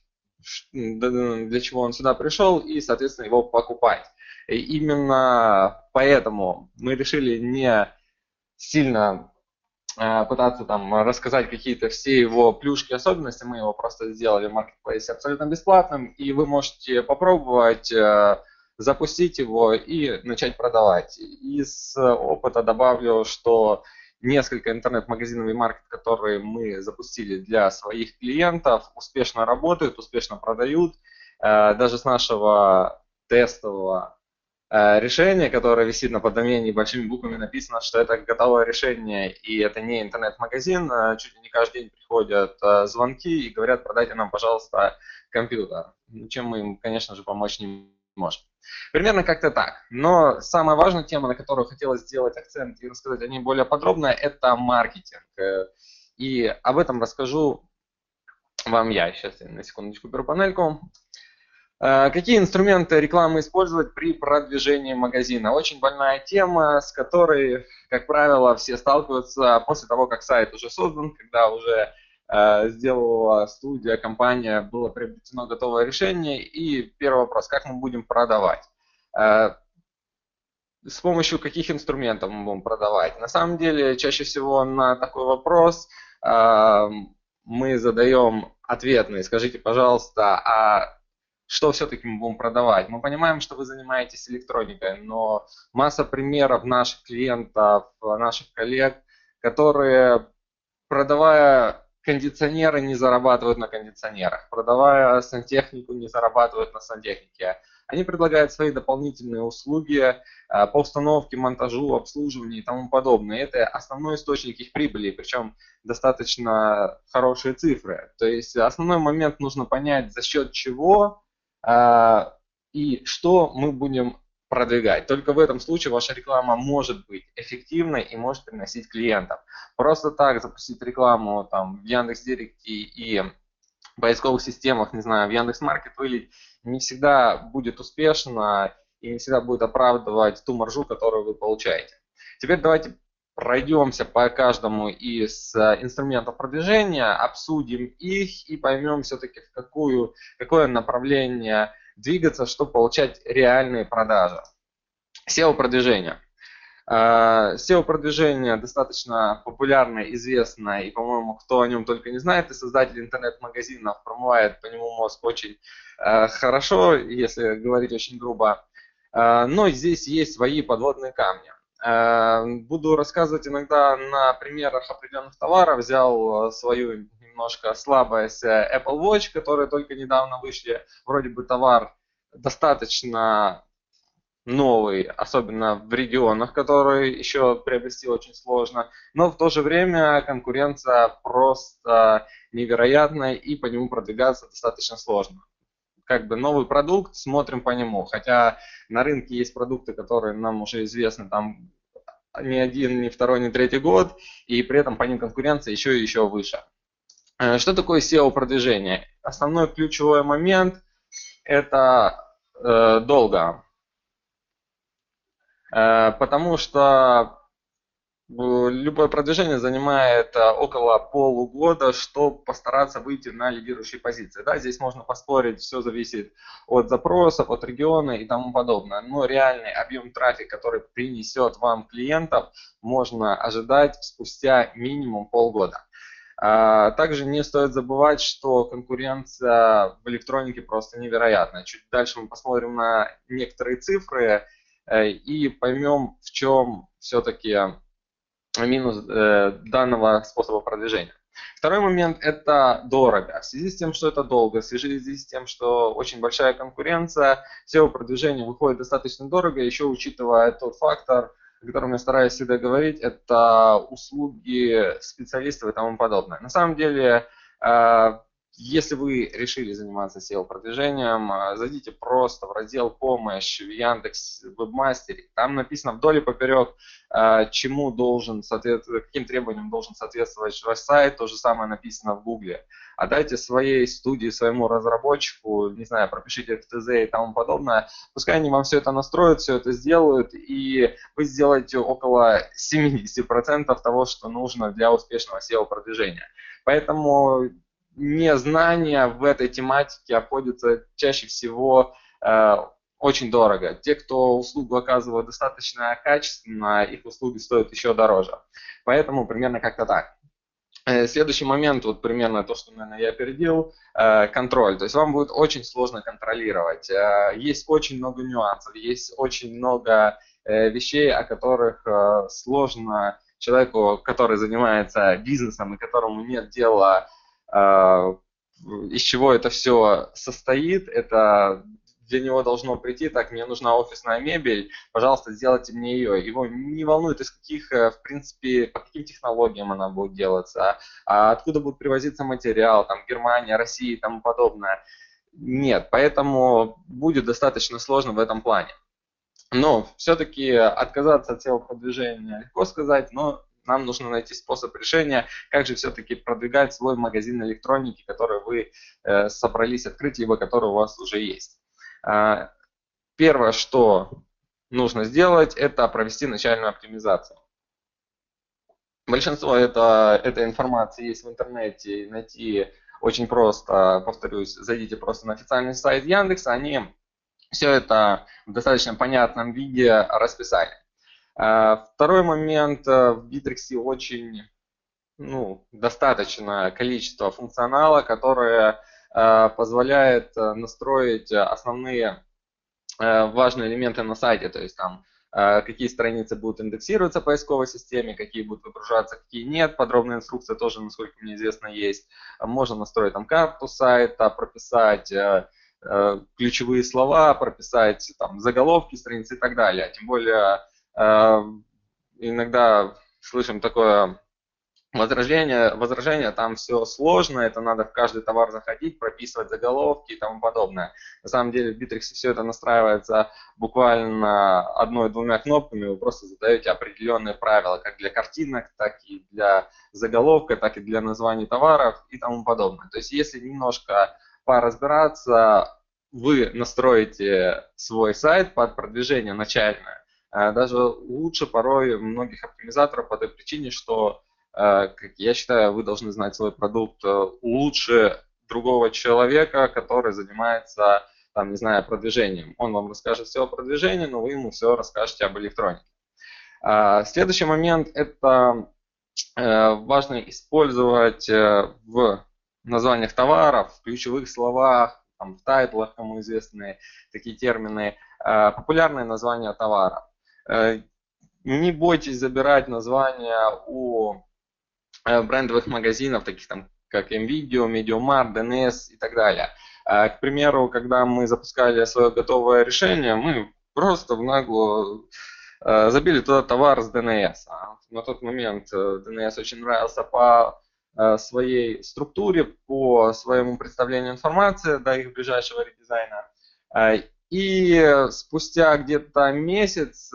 для чего он сюда пришел, и, соответственно, его покупать. И именно поэтому мы решили не сильно пытаться там рассказать какие-то все его плюшки, особенности. Мы его просто сделали в маркетплейсе абсолютно бесплатным, и вы можете попробовать запустить его и начать продавать. Из опыта добавлю, что несколько интернет-магазинов и маркет, которые мы запустили для своих клиентов, успешно работают, успешно продают. Даже с нашего тестового решения, которое висит на поддомене, большими буквами написано, что это готовое решение и это не интернет-магазин, чуть ли не каждый день приходят звонки и говорят: продайте нам, пожалуйста, компьютер. Чем мы им, конечно же, помочь не можем. Примерно как-то так. Но самая важная тема, на которую хотелось сделать акцент и рассказать о ней более подробно, это маркетинг. И об этом расскажу вам я. Сейчас я на секундочку беру панельку. Какие инструменты рекламы использовать при продвижении магазина? Очень больная тема, с которой, как правило, все сталкиваются после того, как сайт уже создан, когда уже сделала студия, компания, было приобретено готовое решение. И первый вопрос: как мы будем продавать? С помощью каких инструментов мы будем продавать? На самом деле, чаще всего на такой вопрос мы задаем ответные. Скажите, пожалуйста, а что все-таки мы будем продавать? Мы понимаем, что вы занимаетесь электроникой, но масса примеров наших клиентов, наших коллег, которые, продавая кондиционеры, не зарабатывают на кондиционерах, продавая сантехнику, не зарабатывают на сантехнике. Они предлагают свои дополнительные услуги по установке, монтажу, обслуживанию и тому подобное. Это основной источник их прибыли, причем достаточно хорошие цифры. То есть основной момент нужно понять, за счет чего и что мы будем продвигать. Только в этом случае ваша реклама может быть эффективной и может приносить клиентов. Просто так запустить рекламу там, в Яндекс.Директе и в поисковых системах, не знаю, в Яндекс.Маркет вылить не всегда будет успешно и не всегда будет оправдывать ту маржу, которую вы получаете. Теперь давайте пройдемся по каждому из инструментов продвижения, обсудим их и поймем все-таки, в какую, какое направление двигаться, чтобы получать реальные продажи. сео-продвижение. сео-продвижение достаточно популярное, известное, и, по-моему, кто о нем только не знает, и создатель интернет-магазинов промывает по нему мозг очень хорошо, если говорить очень грубо. Но здесь есть свои подводные камни. Буду рассказывать иногда на примерах определенных товаров. Взял свою немножко слабость Apple Watch, которые только недавно вышли. Вроде бы товар достаточно новый, особенно в регионах, которые еще приобрести очень сложно. Но в то же время конкуренция просто невероятная и по нему продвигаться достаточно сложно. Как бы новый продукт, смотрим по нему. Хотя на рынке есть продукты, которые нам уже известны там ни один, ни второй, ни третий год, и при этом по ним конкуренция еще и еще выше. Что такое сео-продвижение? Основной ключевой момент – это э, долго. Э, потому что любое продвижение занимает около полугода, чтобы постараться выйти на лидирующие позиции. Да, здесь можно поспорить, все зависит от запросов, от региона и тому подобное. Но реальный объем трафика, который принесет вам клиентов, можно ожидать спустя минимум полгода. Также не стоит забывать, что конкуренция в электронике просто невероятная. Чуть дальше мы посмотрим на некоторые цифры и поймем, в чем все-таки минус э, данного способа продвижения. Второй момент – это дорого. В связи с тем, что это долго, в связи с тем, что очень большая конкуренция, сео-продвижение выходит достаточно дорого, еще учитывая тот фактор, о котором я стараюсь всегда говорить, это услуги специалистов и тому подобное. На самом деле, э, если вы решили заниматься сео-продвижением, зайдите просто в раздел «Помощь» в Яндекс Вебмастере. Там написано вдоль и поперек, чему должен соответствовать, каким требованиям должен соответствовать ваш сайт. То же самое написано в Гугле. Отдайте своей студии, своему разработчику, не знаю, пропишите эф тэ зэ и тому подобное. Пускай они вам все это настроят, все это сделают, и вы сделаете около семьдесят процентов того, что нужно для успешного сео-продвижения. Поэтому незнание в этой тематике обходится чаще всего э, очень дорого. Те, кто услугу оказывают достаточно качественно, их услуги стоят еще дороже. Поэтому примерно как-то так. Э, следующий момент, вот примерно то, что, наверное, я опередил, э, контроль. То есть вам будет очень сложно контролировать. Э, есть очень много нюансов, есть очень много э, вещей, о которых э, сложно человеку, который занимается бизнесом и которому нет дела, из чего это все состоит. Это для него должно прийти: так, мне нужна офисная мебель, пожалуйста, сделайте мне ее. Его не волнует, из каких, в принципе, по каким технологиям она будет делаться, а откуда будет привозиться материал, там, Германия, Россия и тому подобное. Нет, поэтому будет достаточно сложно в этом плане. Но все-таки отказаться от сео-продвижения легко сказать, но нам нужно найти способ решения, как же все-таки продвигать свой магазин электроники, который вы э, собрались открыть, либо который у вас уже есть. Э, первое, что нужно сделать, это провести начальную оптимизацию. Большинство это, этой информации есть в интернете, найти очень просто, повторюсь, зайдите просто на официальный сайт Яндекса, они все это в достаточно понятном виде расписали. Второй момент, в Битриксе очень ну, достаточное количество функционала, которое э, позволяет э, настроить основные э, важные элементы на сайте, то есть там э, какие страницы будут индексироваться в поисковой системе, какие будут выгружаться, какие нет. Подробная инструкция тоже, насколько мне известно, есть. Можно настроить там карту сайта, прописать э, э, ключевые слова, прописать там заголовки страницы и так далее. Тем более э, иногда слышим такое возражение, возражение, там все сложно, это надо в каждый товар заходить, прописывать заголовки и тому подобное. На самом деле в Bittrex все это настраивается буквально одной-двумя кнопками, вы просто задаете определенные правила, как для картинок, так и для заголовка, так и для названий товаров и тому подобное. То есть если немножко поразбираться, вы настроите свой сайт под продвижение начальное. Даже лучше порой многих оптимизаторов по той причине, что, как я считаю, вы должны знать свой продукт лучше другого человека, который занимается, там, не знаю, продвижением. Он вам расскажет все о продвижении, но вы ему все расскажете об электронике. Следующий момент – это важно использовать в названиях товаров, в ключевых словах, там, в тайтлах, кому известны такие термины, популярные названия товаров. Не бойтесь забирать названия у брендовых магазинов, таких там как MVideo, MediaMarkt, ди эн эс и так далее. К примеру, когда мы запускали свое готовое решение, мы просто в наглую забили туда товар с ди эн эс. На тот момент ди эн эс очень нравился по своей структуре, по своему представлению информации до их ближайшего редизайна. И спустя где-то месяц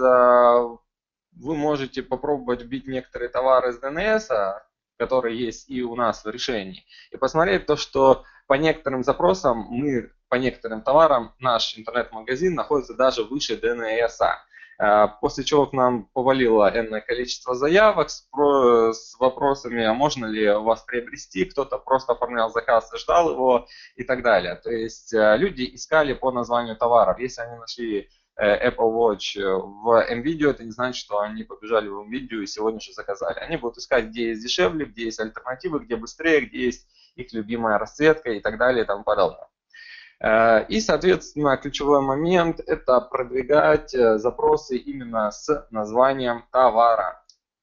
вы можете попробовать вбить некоторые товары с ди эн эс, которые есть и у нас в решении, и посмотреть то, что по некоторым запросам мы, по некоторым товарам, наш интернет-магазин находится даже выше ди эн эс. После чего к нам повалило энное количество заявок с, с вопросами, а можно ли у вас приобрести, кто-то просто оформлял заказ и ждал его и так далее. То есть люди искали по названию товаров. Если они нашли Apple Watch в MVideo, это не значит, что они побежали в MVideo и сегодня же заказали. Они будут искать, где есть дешевле, где есть альтернативы, где быстрее, где есть их любимая расцветка и так далее и тому подобное. И, соответственно, ключевой момент – это продвигать запросы именно с названием товара.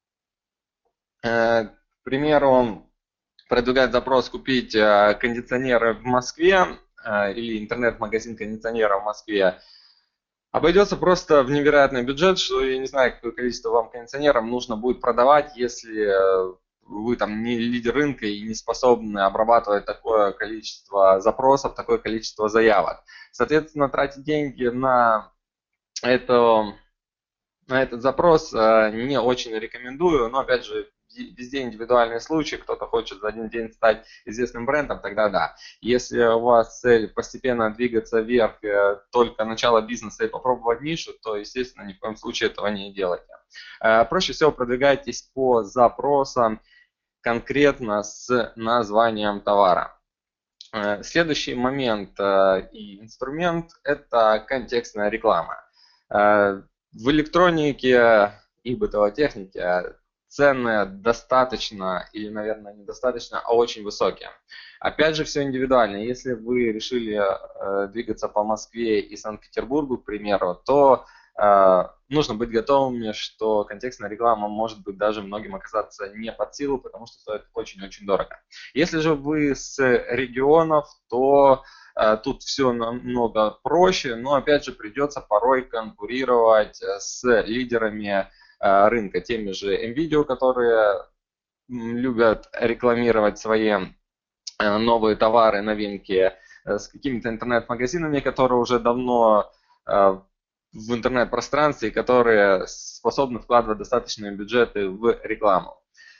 К примеру, продвигать запрос «Купить кондиционеры в Москве» или интернет-магазин кондиционеров в Москве обойдется просто в невероятный бюджет, что я не знаю, какое количество вам кондиционеров нужно будет продавать, если вы там не лидер рынка и не способны обрабатывать такое количество запросов, такое количество заявок. Соответственно, тратить деньги на, это, на этот запрос не очень рекомендую, но опять же, везде индивидуальные случаи, кто-то хочет за один день стать известным брендом, тогда да. Если у вас цель постепенно двигаться вверх, только начало бизнеса и попробовать нишу, то, естественно, ни в коем случае этого не делайте. Проще всего продвигайтесь по запросам конкретно с названием товара. Следующий момент и инструмент – это контекстная реклама. В электронике и бытовой технике цены достаточно, или, наверное, недостаточно, а очень высокие. Опять же, все индивидуально. Если вы решили э, двигаться по Москве и Санкт-Петербургу, к примеру, то э, нужно быть готовыми, что контекстная реклама может быть даже многим оказаться не под силу, потому что стоит очень-очень дорого. Если же вы с регионов, то э, тут все намного проще, но, опять же, придется порой конкурировать с лидерами рынка, теми же MVideo, которые любят рекламировать свои новые товары, новинки, с какими-то интернет-магазинами, которые уже давно в интернет-пространстве, которые способны вкладывать достаточные бюджеты в рекламу.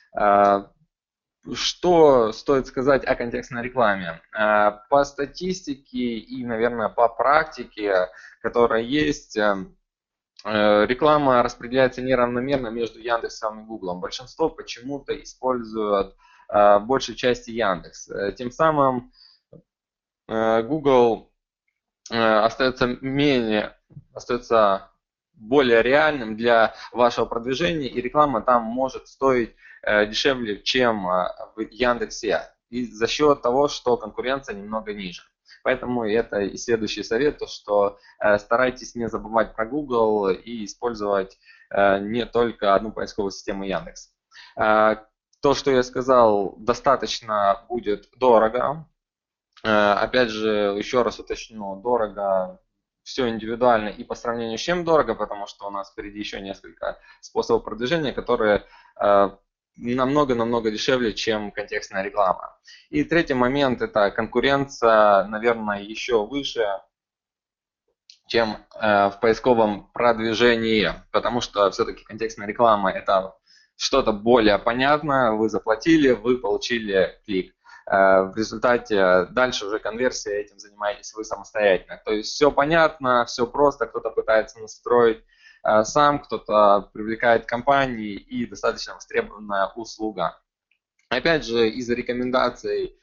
Что стоит сказать о контекстной рекламе? По статистике и, наверное, по практике, которая есть, реклама распределяется неравномерно между Яндексом и Гуглом. Большинство почему-то используют э, большей части Яндекс. Тем самым э, Google э, остается менее, остается более реальным для вашего продвижения, и реклама там может стоить дешевле, чем в Яндексе, и за счет того, что конкуренция немного ниже. Поэтому это и следующий совет, то что старайтесь не забывать про Google и использовать не только одну поисковую систему Яндекс. То, что я сказал, достаточно будет дорого. Опять же, еще раз уточню, дорого, все индивидуально и по сравнению с чем дорого, потому что у нас впереди еще несколько способов продвижения, которые намного-намного дешевле, чем контекстная реклама. И третий момент – это конкуренция, наверное, еще выше, чем в поисковом продвижении, потому что все-таки контекстная реклама – это что-то более понятное, вы заплатили, вы получили клик. В результате дальше уже конверсия, этим занимаетесь вы самостоятельно. То есть все понятно, все просто, кто-то пытается настроить сам, кто-то привлекает компании и достаточно востребованная услуга. Опять же, из рекомендаций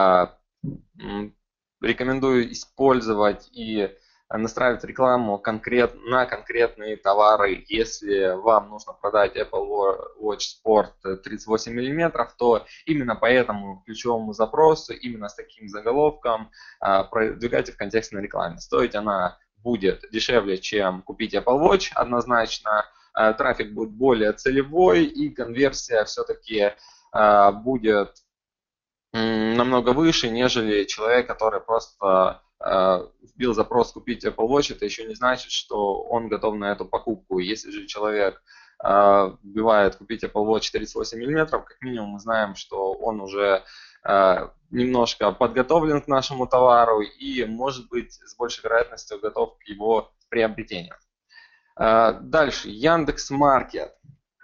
рекомендую использовать и настраивать рекламу конкрет, на конкретные товары. Если вам нужно продать Apple Watch Sport тридцать восемь миллиметров, то именно по этому ключевому запросу, именно с таким заголовком продвигайте в контекстной рекламе. Стоить она будет дешевле, чем купить Apple Watch однозначно. Трафик будет более целевой и конверсия все-таки будет намного выше, нежели человек, который просто вбил запрос купить Apple Watch. Это еще не значит, что он готов на эту покупку. Если же человек вбивает купить Apple Watch тридцать восемь миллиметров, как минимум мы знаем, что он уже немножко подготовлен к нашему товару и, может быть, с большей вероятностью готов к его приобретению. Дальше, Яндекс.Маркет.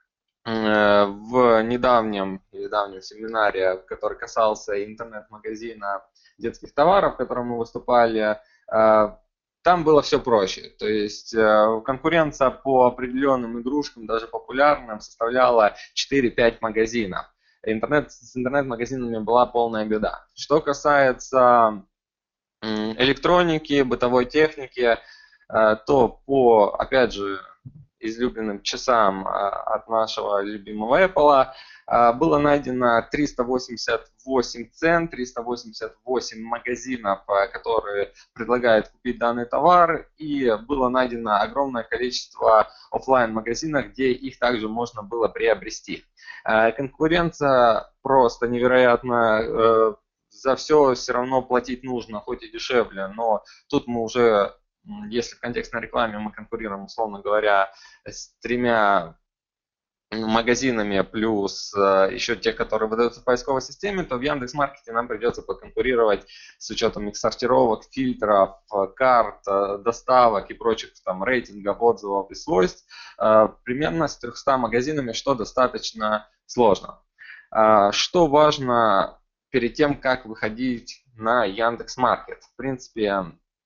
В недавнем, недавнем семинаре, который касался интернет-магазина детских товаров, в котором мы выступали, там было все проще. То есть конкуренция по определенным игрушкам, даже популярным, составляла четыре-пять магазинов. Интернет, с интернет-магазинами была полная беда. Что касается электроники, бытовой техники, то по, опять же, излюбленным часам от нашего любимого Apple было найдено триста восемьдесят восемь цен, триста восемьдесят восемь магазинов, которые предлагают купить данный товар, и было найдено огромное количество офлайн-магазинов, где их также можно было приобрести. Конкуренция просто невероятная, за все все равно платить нужно, хоть и дешевле, но тут мы уже, если в контекстной рекламе мы конкурируем, условно говоря, с тремя магазинами плюс еще те, которые выдаются в поисковой системе, то в Яндекс.Маркете нам придется поконкурировать с учетом их сортировок, фильтров, карт, доставок и прочих там рейтингов, отзывов и свойств примерно с тремястами магазинами, что достаточно сложно. Что важно перед тем, как выходить на Яндекс.Маркет? В принципе,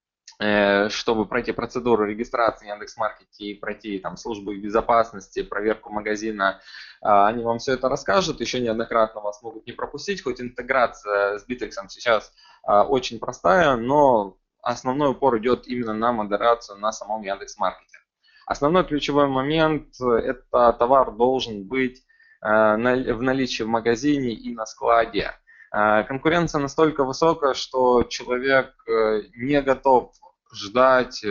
чтобы пройти процедуру регистрации в Яндекс.Маркете и пройти там службу безопасности, проверку магазина, они вам все это расскажут, еще неоднократно вас могут не пропустить, хоть интеграция с Bittrex сейчас очень простая, но основной упор идет именно на модерацию на самом Яндекс.Маркете. Основной ключевой момент – это товар должен быть в наличии в магазине и на складе. Конкуренция настолько высокая, что человек не готов ждать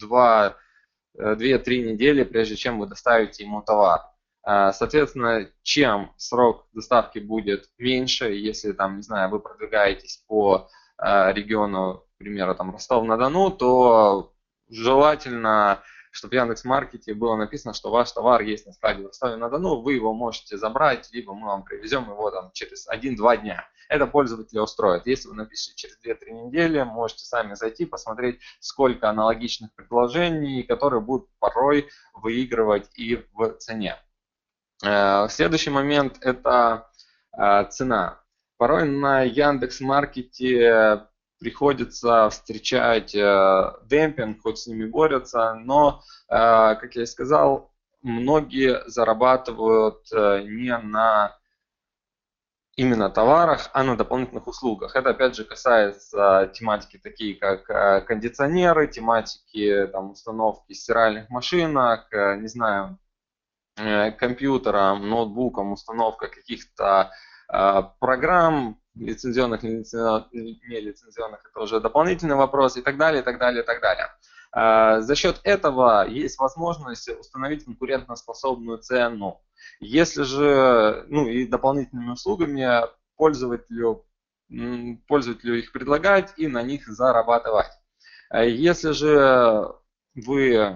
две-три недели, прежде чем вы доставите ему товар. Соответственно, чем срок доставки будет меньше, если там, не знаю, вы продвигаетесь по региону, к примеру, там Ростов-на-Дону, то желательно, чтобы в Яндекс.Маркете было написано, что ваш товар есть на складе в Ростове-на-Дону, вы его можете забрать, либо мы вам привезем его там через один-два дня. Это пользователя устроит. Если вы напишите через две-три недели, можете сами зайти, посмотреть, сколько аналогичных предложений, которые будут порой выигрывать и в цене. Следующий момент – это цена. Порой на Яндекс.Маркете приходится встречать демпинг, хоть с ними борются, но, как я и сказал, многие зарабатывают не на именно товарах, а на дополнительных услугах. Это опять же касается тематики такие, как кондиционеры, тематики там, установки стиральных машинок, не знаю, компьютером, ноутбуком, установка каких-то программ, лицензионных, не лицензионных, это уже дополнительный вопрос, и так далее, и так далее, и так далее. За счет этого есть возможность установить конкурентоспособную цену. Если же, ну и дополнительными услугами пользователю, пользователю их предлагать и на них зарабатывать. Если же вы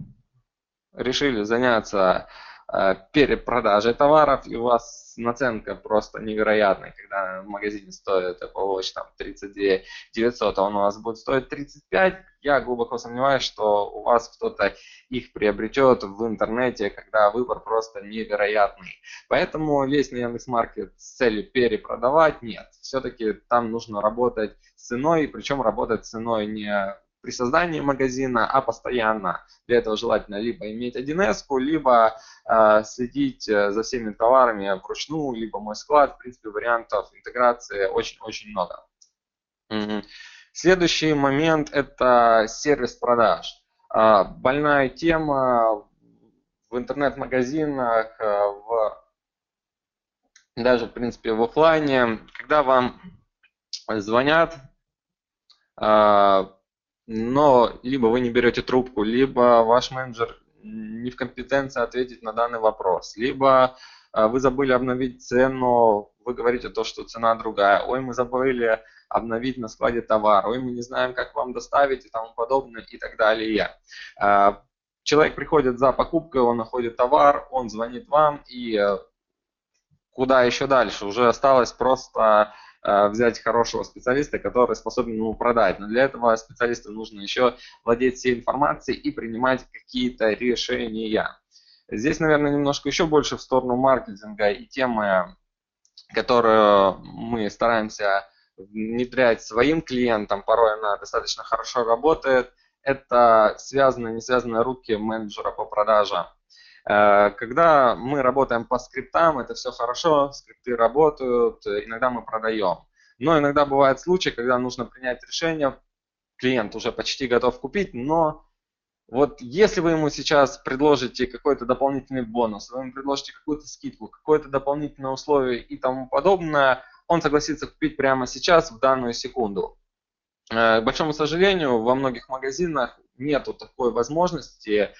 решили заняться перепродажей товаров, и у вас наценка просто невероятная, когда в магазине стоит Apple Watch там тридцать две тысячи девятьсот, а он у вас будет стоить тридцать пять, я глубоко сомневаюсь, что у вас кто-то их приобретет в интернете, когда выбор просто невероятный. Поэтому лезть на Яндекс.Маркет с целью перепродавать нет. Все-таки там нужно работать с ценой, причем работать с ценой не при создании магазина, а постоянно. Для этого желательно либо иметь один эс-ку, либо э, следить за всеми товарами вручную, либо мой склад. В принципе, вариантов интеграции очень-очень много. Mm-hmm. Следующий момент – это сервис продаж. Э, больная тема в интернет-магазинах, э, в, даже, в принципе, в офлайне, когда вам звонят, э, но либо вы не берете трубку, либо ваш менеджер не в компетенции ответить на данный вопрос, либо вы забыли обновить цену, вы говорите то, что цена другая, ой, мы забыли обновить на складе товар, ой, мы не знаем, как вам доставить и тому подобное и так далее. Человек приходит за покупкой, он находит товар, он звонит вам, и куда еще дальше? Уже осталось просто взять хорошего специалиста, который способен ему продать. Но для этого специалисту нужно еще владеть всей информацией и принимать какие-то решения. Здесь, наверное, немножко еще больше в сторону маркетинга и темы, которую мы стараемся внедрять своим клиентам, порой она достаточно хорошо работает, это связанные, не связанные руки менеджера по продажам. Когда мы работаем по скриптам, это все хорошо, скрипты работают, иногда мы продаем. Но иногда бывают случаи, когда нужно принять решение, клиент уже почти готов купить, но вот если вы ему сейчас предложите какой-то дополнительный бонус, вы ему предложите какую-то скидку, какое-то дополнительное условие и тому подобное, он согласится купить прямо сейчас, в данную секунду. К большому сожалению, во многих магазинах нету такой возможности.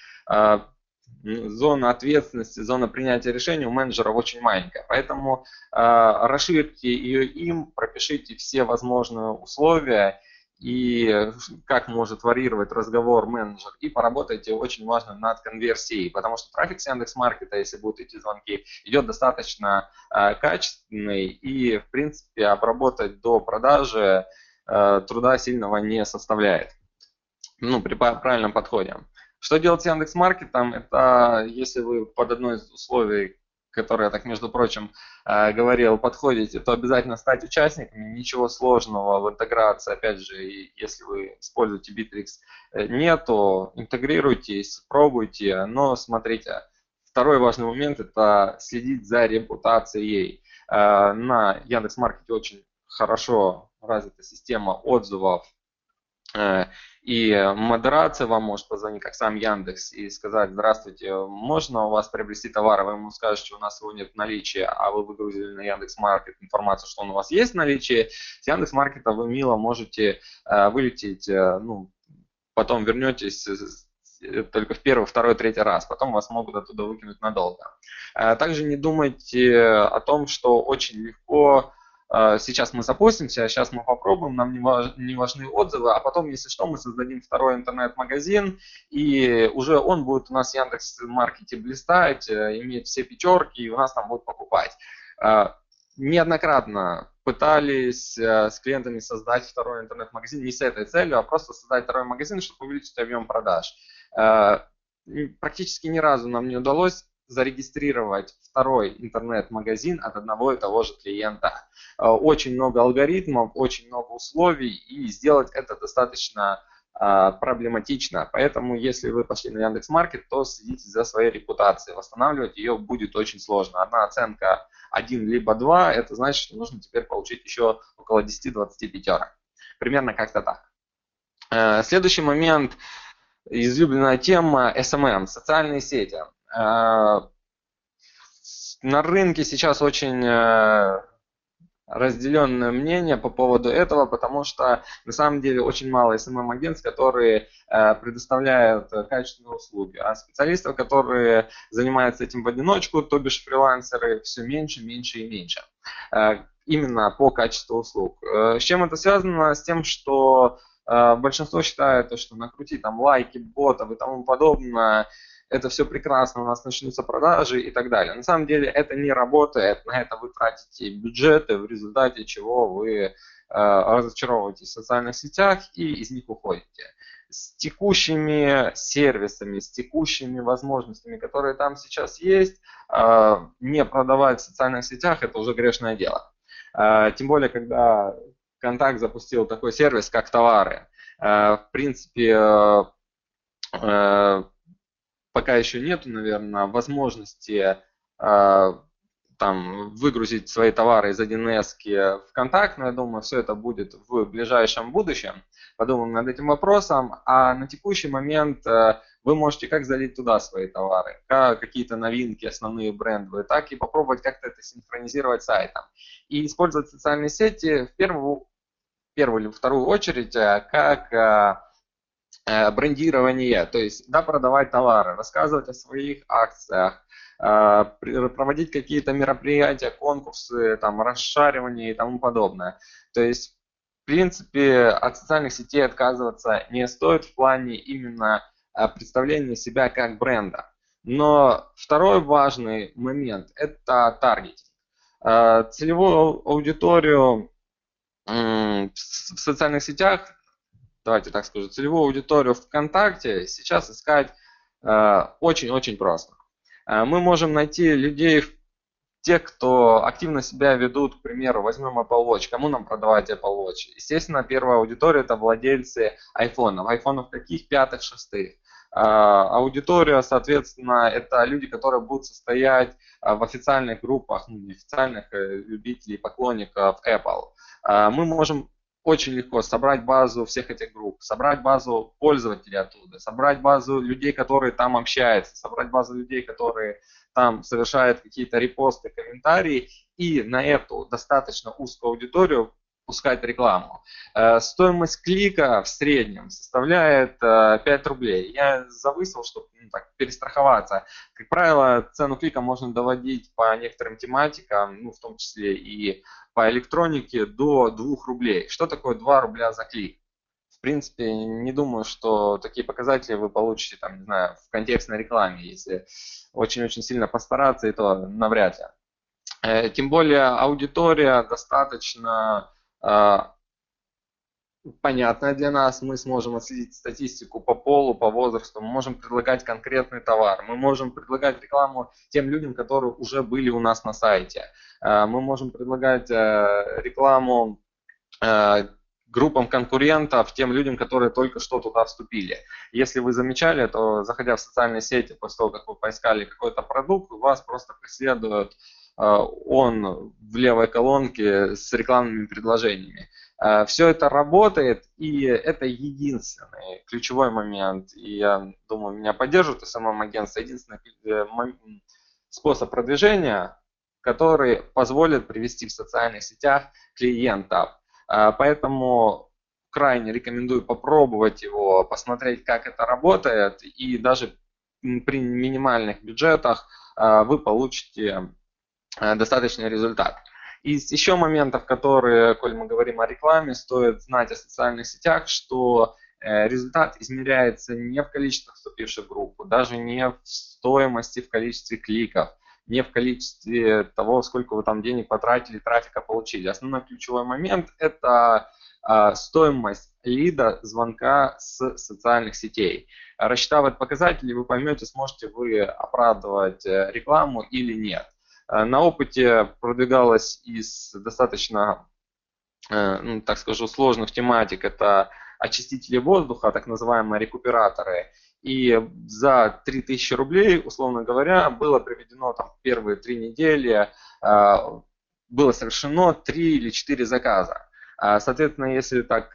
Зона ответственности, зона принятия решений у менеджеров очень маленькая. Поэтому э, расширьте ее им, пропишите все возможные условия и как может варьировать разговор менеджер. И поработайте, очень важно, над конверсией. Потому что трафик с Яндекс.Маркета, если будут идти звонки, идет достаточно э, качественный. И, в принципе, обработать до продажи э, труда сильного не составляет. Ну, при правильном подходе. Что делать с Яндекс.Маркетом? Это если вы под одно из условий, которое я так, между прочим, говорил, подходите, то обязательно стать участниками. Ничего сложного в интеграции, опять же, если вы используете Bittrex, нету. Интегрируйтесь, пробуйте, но смотрите. Второй важный момент – это следить за репутацией. На Яндекс.Маркете очень хорошо развита система отзывов. И модерация вам может позвонить, как сам Яндекс, и сказать: здравствуйте, можно у вас приобрести товар, вы ему скажете, что у нас его нет в наличии, а вы выгрузили на Яндекс.Маркет информацию, что он у вас есть в наличии. С Яндекс.Маркета вы мило можете э, вылететь, э, ну, потом вернетесь только в первый, второй, третий раз, потом вас могут оттуда выкинуть надолго. Э, также не думайте о том, что очень легко. Сейчас мы запустимся, сейчас мы попробуем, нам не, важ, не важны отзывы, а потом, если что, мы создадим второй интернет-магазин, и уже он будет у нас в Яндекс.Маркете блистать, иметь все пятерки, и у нас там будут покупать. Неоднократно пытались с клиентами создать второй интернет-магазин не с этой целью, а просто создать второй магазин, чтобы увеличить объем продаж. Практически ни разу нам не удалось зарегистрировать второй интернет-магазин от одного и того же клиента. Очень много алгоритмов, очень много условий, и сделать это достаточно а, проблематично. Поэтому, если вы пошли на Яндекс.Маркет, то следите за своей репутацией. Восстанавливать ее будет очень сложно. Одна оценка один либо два, это значит, что нужно теперь получить еще около десяти-двадцати пятерок. Примерно как-то так. Следующий момент, излюбленная тема эс эм эм, социальные сети. на рынке сейчас очень э, разделенное мнение по поводу этого, потому что на самом деле очень мало эс эм эм-агентств, которые э, предоставляют э, качественные услуги, а специалистов, которые занимаются этим в одиночку, то бишь фрилансеры, все меньше, меньше и меньше. Э, именно по качеству услуг. Э, с чем это связано? С тем, что э, большинство считает, что накрутить там лайки, ботов и тому подобное, это все прекрасно, у нас начнутся продажи и так далее. На самом деле это не работает, на это вы тратите бюджеты, в результате чего вы э, разочаровываетесь в социальных сетях и из них уходите. С текущими сервисами, с текущими возможностями, которые там сейчас есть, э, не продавать в социальных сетях – это уже грешное дело. Э, тем более, когда Контакт запустил такой сервис, как товары. Э, в принципе, э, э, пока еще нету, наверное, возможности э, там выгрузить свои товары из один эс в Контакт, но я думаю, все это будет в ближайшем будущем. Подумаем над этим вопросом. А на текущий момент э, вы можете как залить туда свои товары, как какие-то новинки, основные брендовые, так и попробовать как-то это синхронизировать с сайтом. И использовать социальные сети в первую, первую или вторую очередь э, как э, брендирование, то есть да, продавать товары, рассказывать о своих акциях, проводить какие-то мероприятия, конкурсы, там, расшаривание и тому подобное. То есть, в принципе, от социальных сетей отказываться не стоит в плане именно представления себя как бренда. Но второй важный момент – это таргетинг. Целевую аудиторию в социальных сетях, давайте так скажу, целевую аудиторию ВКонтакте сейчас искать очень-очень э, просто. Э, мы можем найти людей, тех, кто активно себя ведут, к примеру, возьмем Apple Watch. Кому нам продавать Apple Watch? Естественно, первая аудитория – это владельцы айфонов. Айфонов каких? Пятых, шестых. Э, аудитория, соответственно, это люди, которые будут состоять в официальных группах, ну, неофициальных любителей, поклонников Apple. Э, мы можем очень легко собрать базу всех этих групп, собрать базу пользователей оттуда, собрать базу людей, которые там общаются, собрать базу людей, которые там совершают какие-то репосты, комментарии, и на эту достаточно узкую аудиторию пускать рекламу. Стоимость клика в среднем составляет пять рублей. Я завысил, чтобы ну, так, перестраховаться. Как правило, цену клика можно доводить по некоторым тематикам, ну, в том числе и по электронике, до двух рублей. Что такое два рубля за клик? В принципе, не думаю, что такие показатели вы получите там, не знаю, в контекстной рекламе. Если очень-очень сильно постараться, и то навряд ли. Тем более аудитория достаточно понятная для нас, мы сможем отследить статистику по полу, по возрасту, мы можем предлагать конкретный товар, мы можем предлагать рекламу тем людям, которые уже были у нас на сайте, мы можем предлагать рекламу группам конкурентов, тем людям, которые только что туда вступили. Если вы замечали, то заходя в социальные сети, после того, как вы поискали какой-то продукт, вас просто преследует он в левой колонке с рекламными предложениями. Все это работает, и это единственный ключевой момент, и я думаю, меня поддерживают эс эм эм-агентство, единственный способ продвижения, который позволит привести в социальных сетях клиентов. Поэтому крайне рекомендую попробовать его, посмотреть, как это работает, и даже при минимальных бюджетах вы получите достаточный результат. Из еще моментов, которые, коль мы говорим о рекламе, стоит знать о социальных сетях, что результат измеряется не в количестве вступивших в группу, даже не в стоимости, в количестве кликов, не в количестве того, сколько вы там денег потратили, трафика получили. Основной ключевой момент – это стоимость лида, звонка с социальных сетей. Рассчитав этот показатель, вы поймете, сможете вы оправдывать рекламу или нет. На опыте продвигалась из достаточно, ну, так скажу, сложных тематик. Это очистители воздуха, так называемые рекуператоры. И за три тысячи рублей, условно говоря, было приведено там, первые три недели, было совершено три или четыре заказа. Соответственно, если так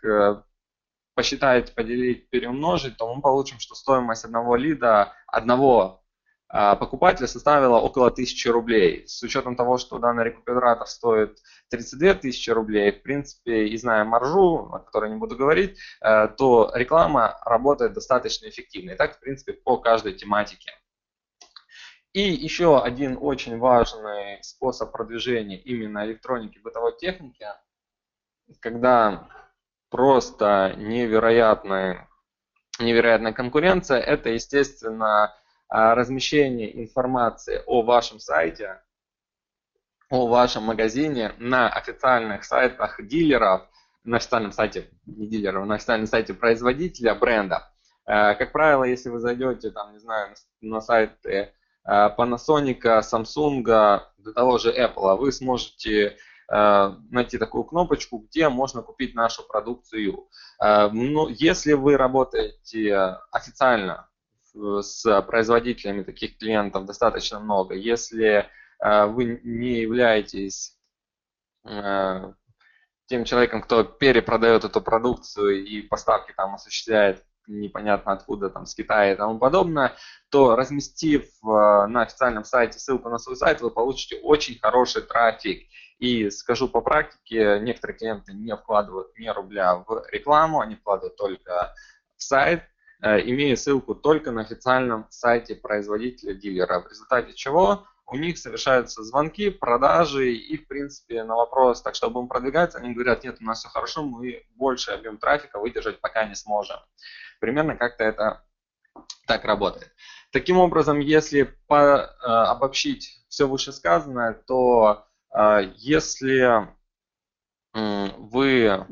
посчитать, поделить, переумножить, то мы получим, что стоимость одного лида, одного покупателя составила около тысячи рублей. С учетом того, что данный рекуператор стоит тридцать две тысячи рублей, в принципе, и зная маржу, о которой не буду говорить, то реклама работает достаточно эффективно. И так, в принципе, по каждой тематике. И еще один очень важный способ продвижения именно электроники, бытовой техники, когда просто невероятная, невероятная конкуренция, это, естественно, размещение информации о вашем сайте, о вашем магазине на официальных сайтах дилеров, на официальном сайте, не дилеров, на официальном сайте производителя бренда. Как правило, если вы зайдете, там, не знаю, на сайты Panasonic, Samsung, до того же Apple, вы сможете найти такую кнопочку, где можно купить нашу продукцию. Но если вы работаете официально с производителями, таких клиентов достаточно много, если вы не являетесь тем человеком, кто перепродает эту продукцию и поставки там осуществляет непонятно откуда, там, с Китая и тому подобное, то разместив на официальном сайте ссылку на свой сайт, вы получите очень хороший трафик. И скажу по практике, некоторые клиенты не вкладывают ни рубля в рекламу, они вкладывают только в сайт, имея ссылку только на официальном сайте производителя дилера. В результате чего у них совершаются звонки, продажи и, в принципе, на вопрос, так что будем продвигаться, они говорят, нет, у нас все хорошо, мы больший объем трафика выдержать пока не сможем. Примерно как-то это так работает. Таким образом, если по, э, обобщить все вышесказанное, то э, если э, вы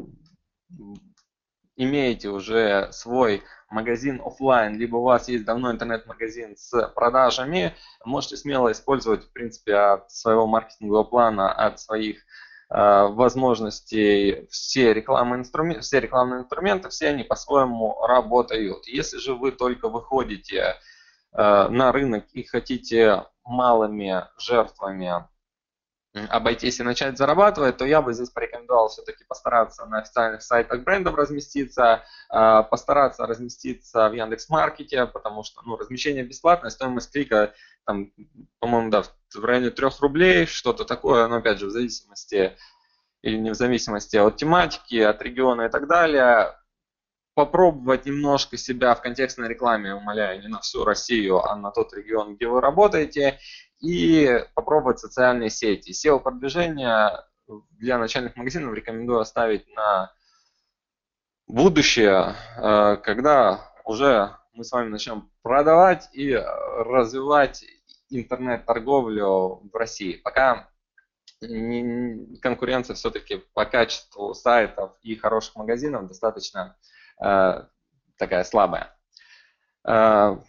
имеете уже свой магазин офлайн, либо у вас есть давно интернет-магазин с продажами, можете смело использовать, в принципе, от своего маркетингового плана, от своих э, возможностей все рекламные инструменты, все рекламные инструменты, все они по-своему работают. Если же вы только выходите э, на рынок и хотите малыми жертвами обойтись и начать зарабатывать, то я бы здесь порекомендовал все-таки постараться на официальных сайтах брендов разместиться, постараться разместиться в Яндекс.Маркете, потому что ну, размещение бесплатное, стоимость клика, там, по-моему, да, в районе трёх рублей, что-то такое, но опять же в зависимости или не в зависимости от тематики, от региона и так далее. Попробовать немножко себя в контекстной рекламе, умоляю, не на всю Россию, а на тот регион, где вы работаете, и попробовать социальные сети. сео-продвижение для начальных магазинов рекомендую оставить на будущее, когда уже мы с вами начнем продавать и развивать интернет-торговлю в России. Пока конкуренция все-таки по качеству сайтов и хороших магазинов достаточно такая слабая. Так,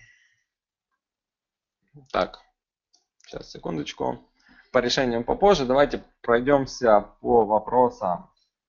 сейчас, секундочку. По решениям попозже. Давайте пройдемся по вопросам.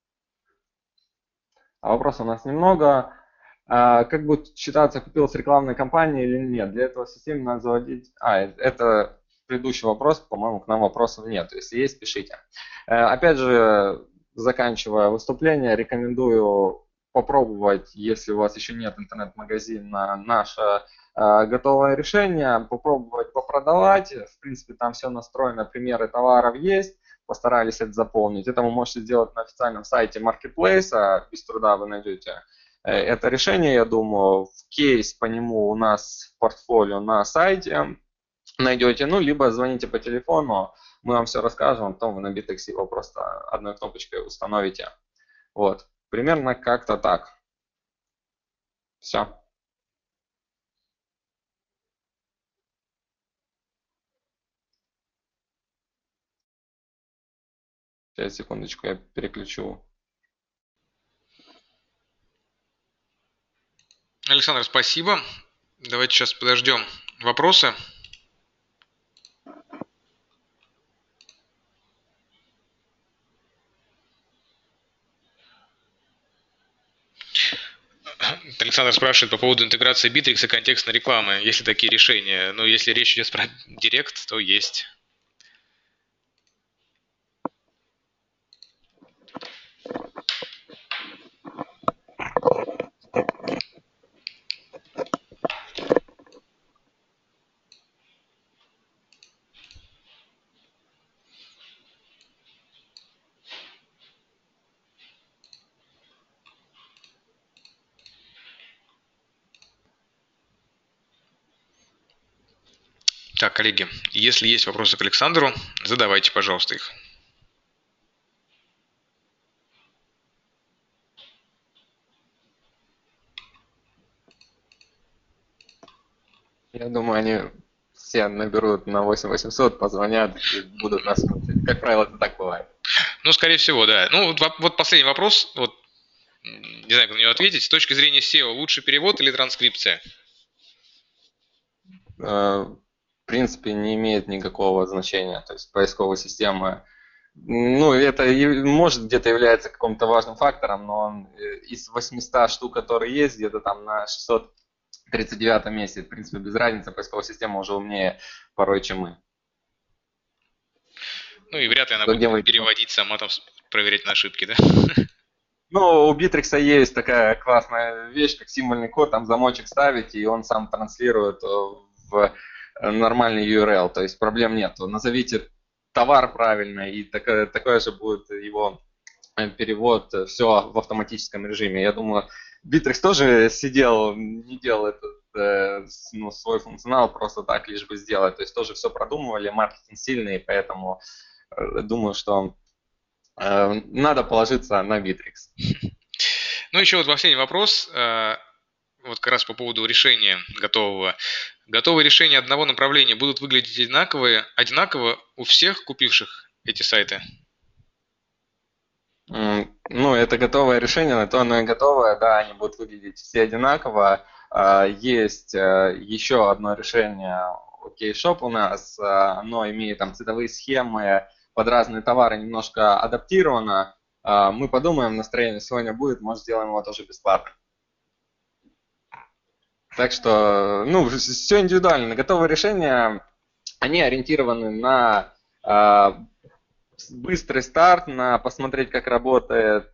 А вопросов у нас немного. Как будет считаться, купилась рекламная кампания или нет? Для этого системы надо заводить... А, это предыдущий вопрос, по-моему, к нам вопросов нет. Если есть, пишите. Опять же, заканчивая выступление, рекомендую попробовать, если у вас еще нет интернет-магазина, наше э, готовое решение, попробовать попродавать. В принципе, там все настроено, примеры товаров есть, постарались это заполнить. Это вы можете сделать на официальном сайте Marketplace, без труда вы найдете это решение, я думаю. В кейс по нему у нас в портфолио на сайте найдете, ну, либо звоните по телефону, мы вам все расскажем, потом вы на Bittrex его просто одной кнопочкой установите. Вот. Примерно как-то так. Все. Сейчас, секундочку, я переключу. Александр, спасибо. Давайте сейчас подождем вопросы. Александр спрашивает по поводу интеграции Bittrex и контекстной рекламы. Есть ли такие решения? Но если речь идет про Директ, то есть. Так, коллеги, если есть вопросы к Александру, задавайте, пожалуйста, их. Я думаю, они все наберут на восемь восемьсот, позвонят и будут нас слушать. Как правило, это так бывает. Ну, скорее всего, да. Ну, вот, вот последний вопрос, вот, не знаю, как на него ответить. С точки зрения сео, лучше перевод или транскрипция? В принципе, не имеет никакого значения. То есть поисковая система, ну, это может где-то является каким-то важным фактором, но он из восьмисот штук, которые есть, где-то там на шестьсот тридцать девятом месте. В принципе, без разницы, поисковая система уже умнее порой, чем мы. Ну и вряд ли она Что будет делаете? переводить сама, там проверять на ошибки, да? Ну, у Bittrex есть такая классная вещь, как символьный код, там замочек ставите, и он сам транслирует в нормальный ю ар эл, то есть проблем нет. Назовите товар правильно, и такое, такое же будет его перевод, все в автоматическом режиме. Я думаю, Bittrex тоже сидел, не делал этот, ну, свой функционал просто так, лишь бы сделать. То есть тоже все продумывали, маркетинг сильный, поэтому думаю, что надо положиться на Bittrex. Ну, еще вот последний вопрос, вот как раз по поводу решения готового. Готовые решения одного направления будут выглядеть одинаковые, одинаково у всех купивших эти сайты? Ну, это готовое решение, на то оно и готовое, да, они будут выглядеть все одинаково. Есть еще одно решение, OkShop у нас, оно имеет там цветовые схемы, под разные товары немножко адаптировано. Мы подумаем, настроение сегодня будет, может, сделаем его тоже бесплатно. Так что, ну, все индивидуально. Готовые решения, они ориентированы на быстрый старт, на посмотреть, как работает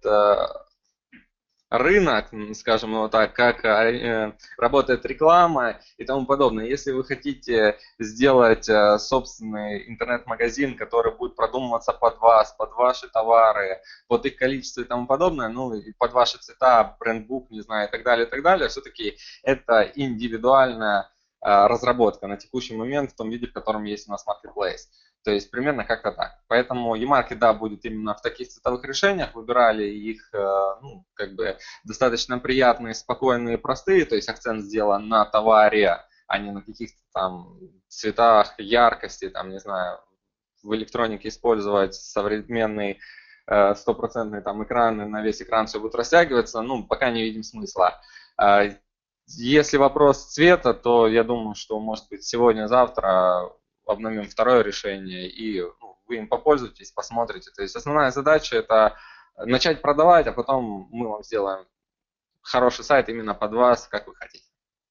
рынок, скажем вот так, как работает реклама и тому подобное. Если вы хотите сделать собственный интернет-магазин, который будет продумываться под вас, под ваши товары, под их количество и тому подобное, ну и под ваши цвета, брендбук, не знаю, и так далее, и так далее, все-таки это индивидуальная разработка на текущий момент в том виде, в котором есть у нас Marketplace. То есть примерно как-то так. Поэтому eMarket, да, будет именно в таких цветовых решениях. Выбирали их, ну, как бы достаточно приятные, спокойные, простые. То есть акцент сделан на товаре, а не на каких-то там цветах, яркости, там, не знаю, в электронике использовать современный стопроцентный там экран, и на весь экран все будет растягиваться. Ну, пока не видим смысла. Если вопрос цвета, то я думаю, что, может быть, сегодня-завтра обновим второе решение, и ну, вы им попользуетесь, посмотрите. То есть основная задача – это начать продавать, а потом мы вам сделаем хороший сайт именно под вас, как вы хотите.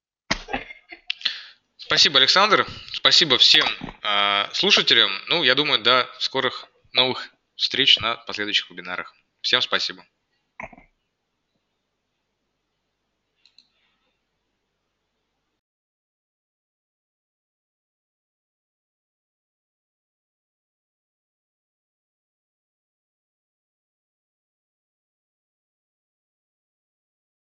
Спасибо, Александр. Спасибо всем э, слушателям. Ну, я думаю, до скорых новых встреч на последующих вебинарах. Всем спасибо.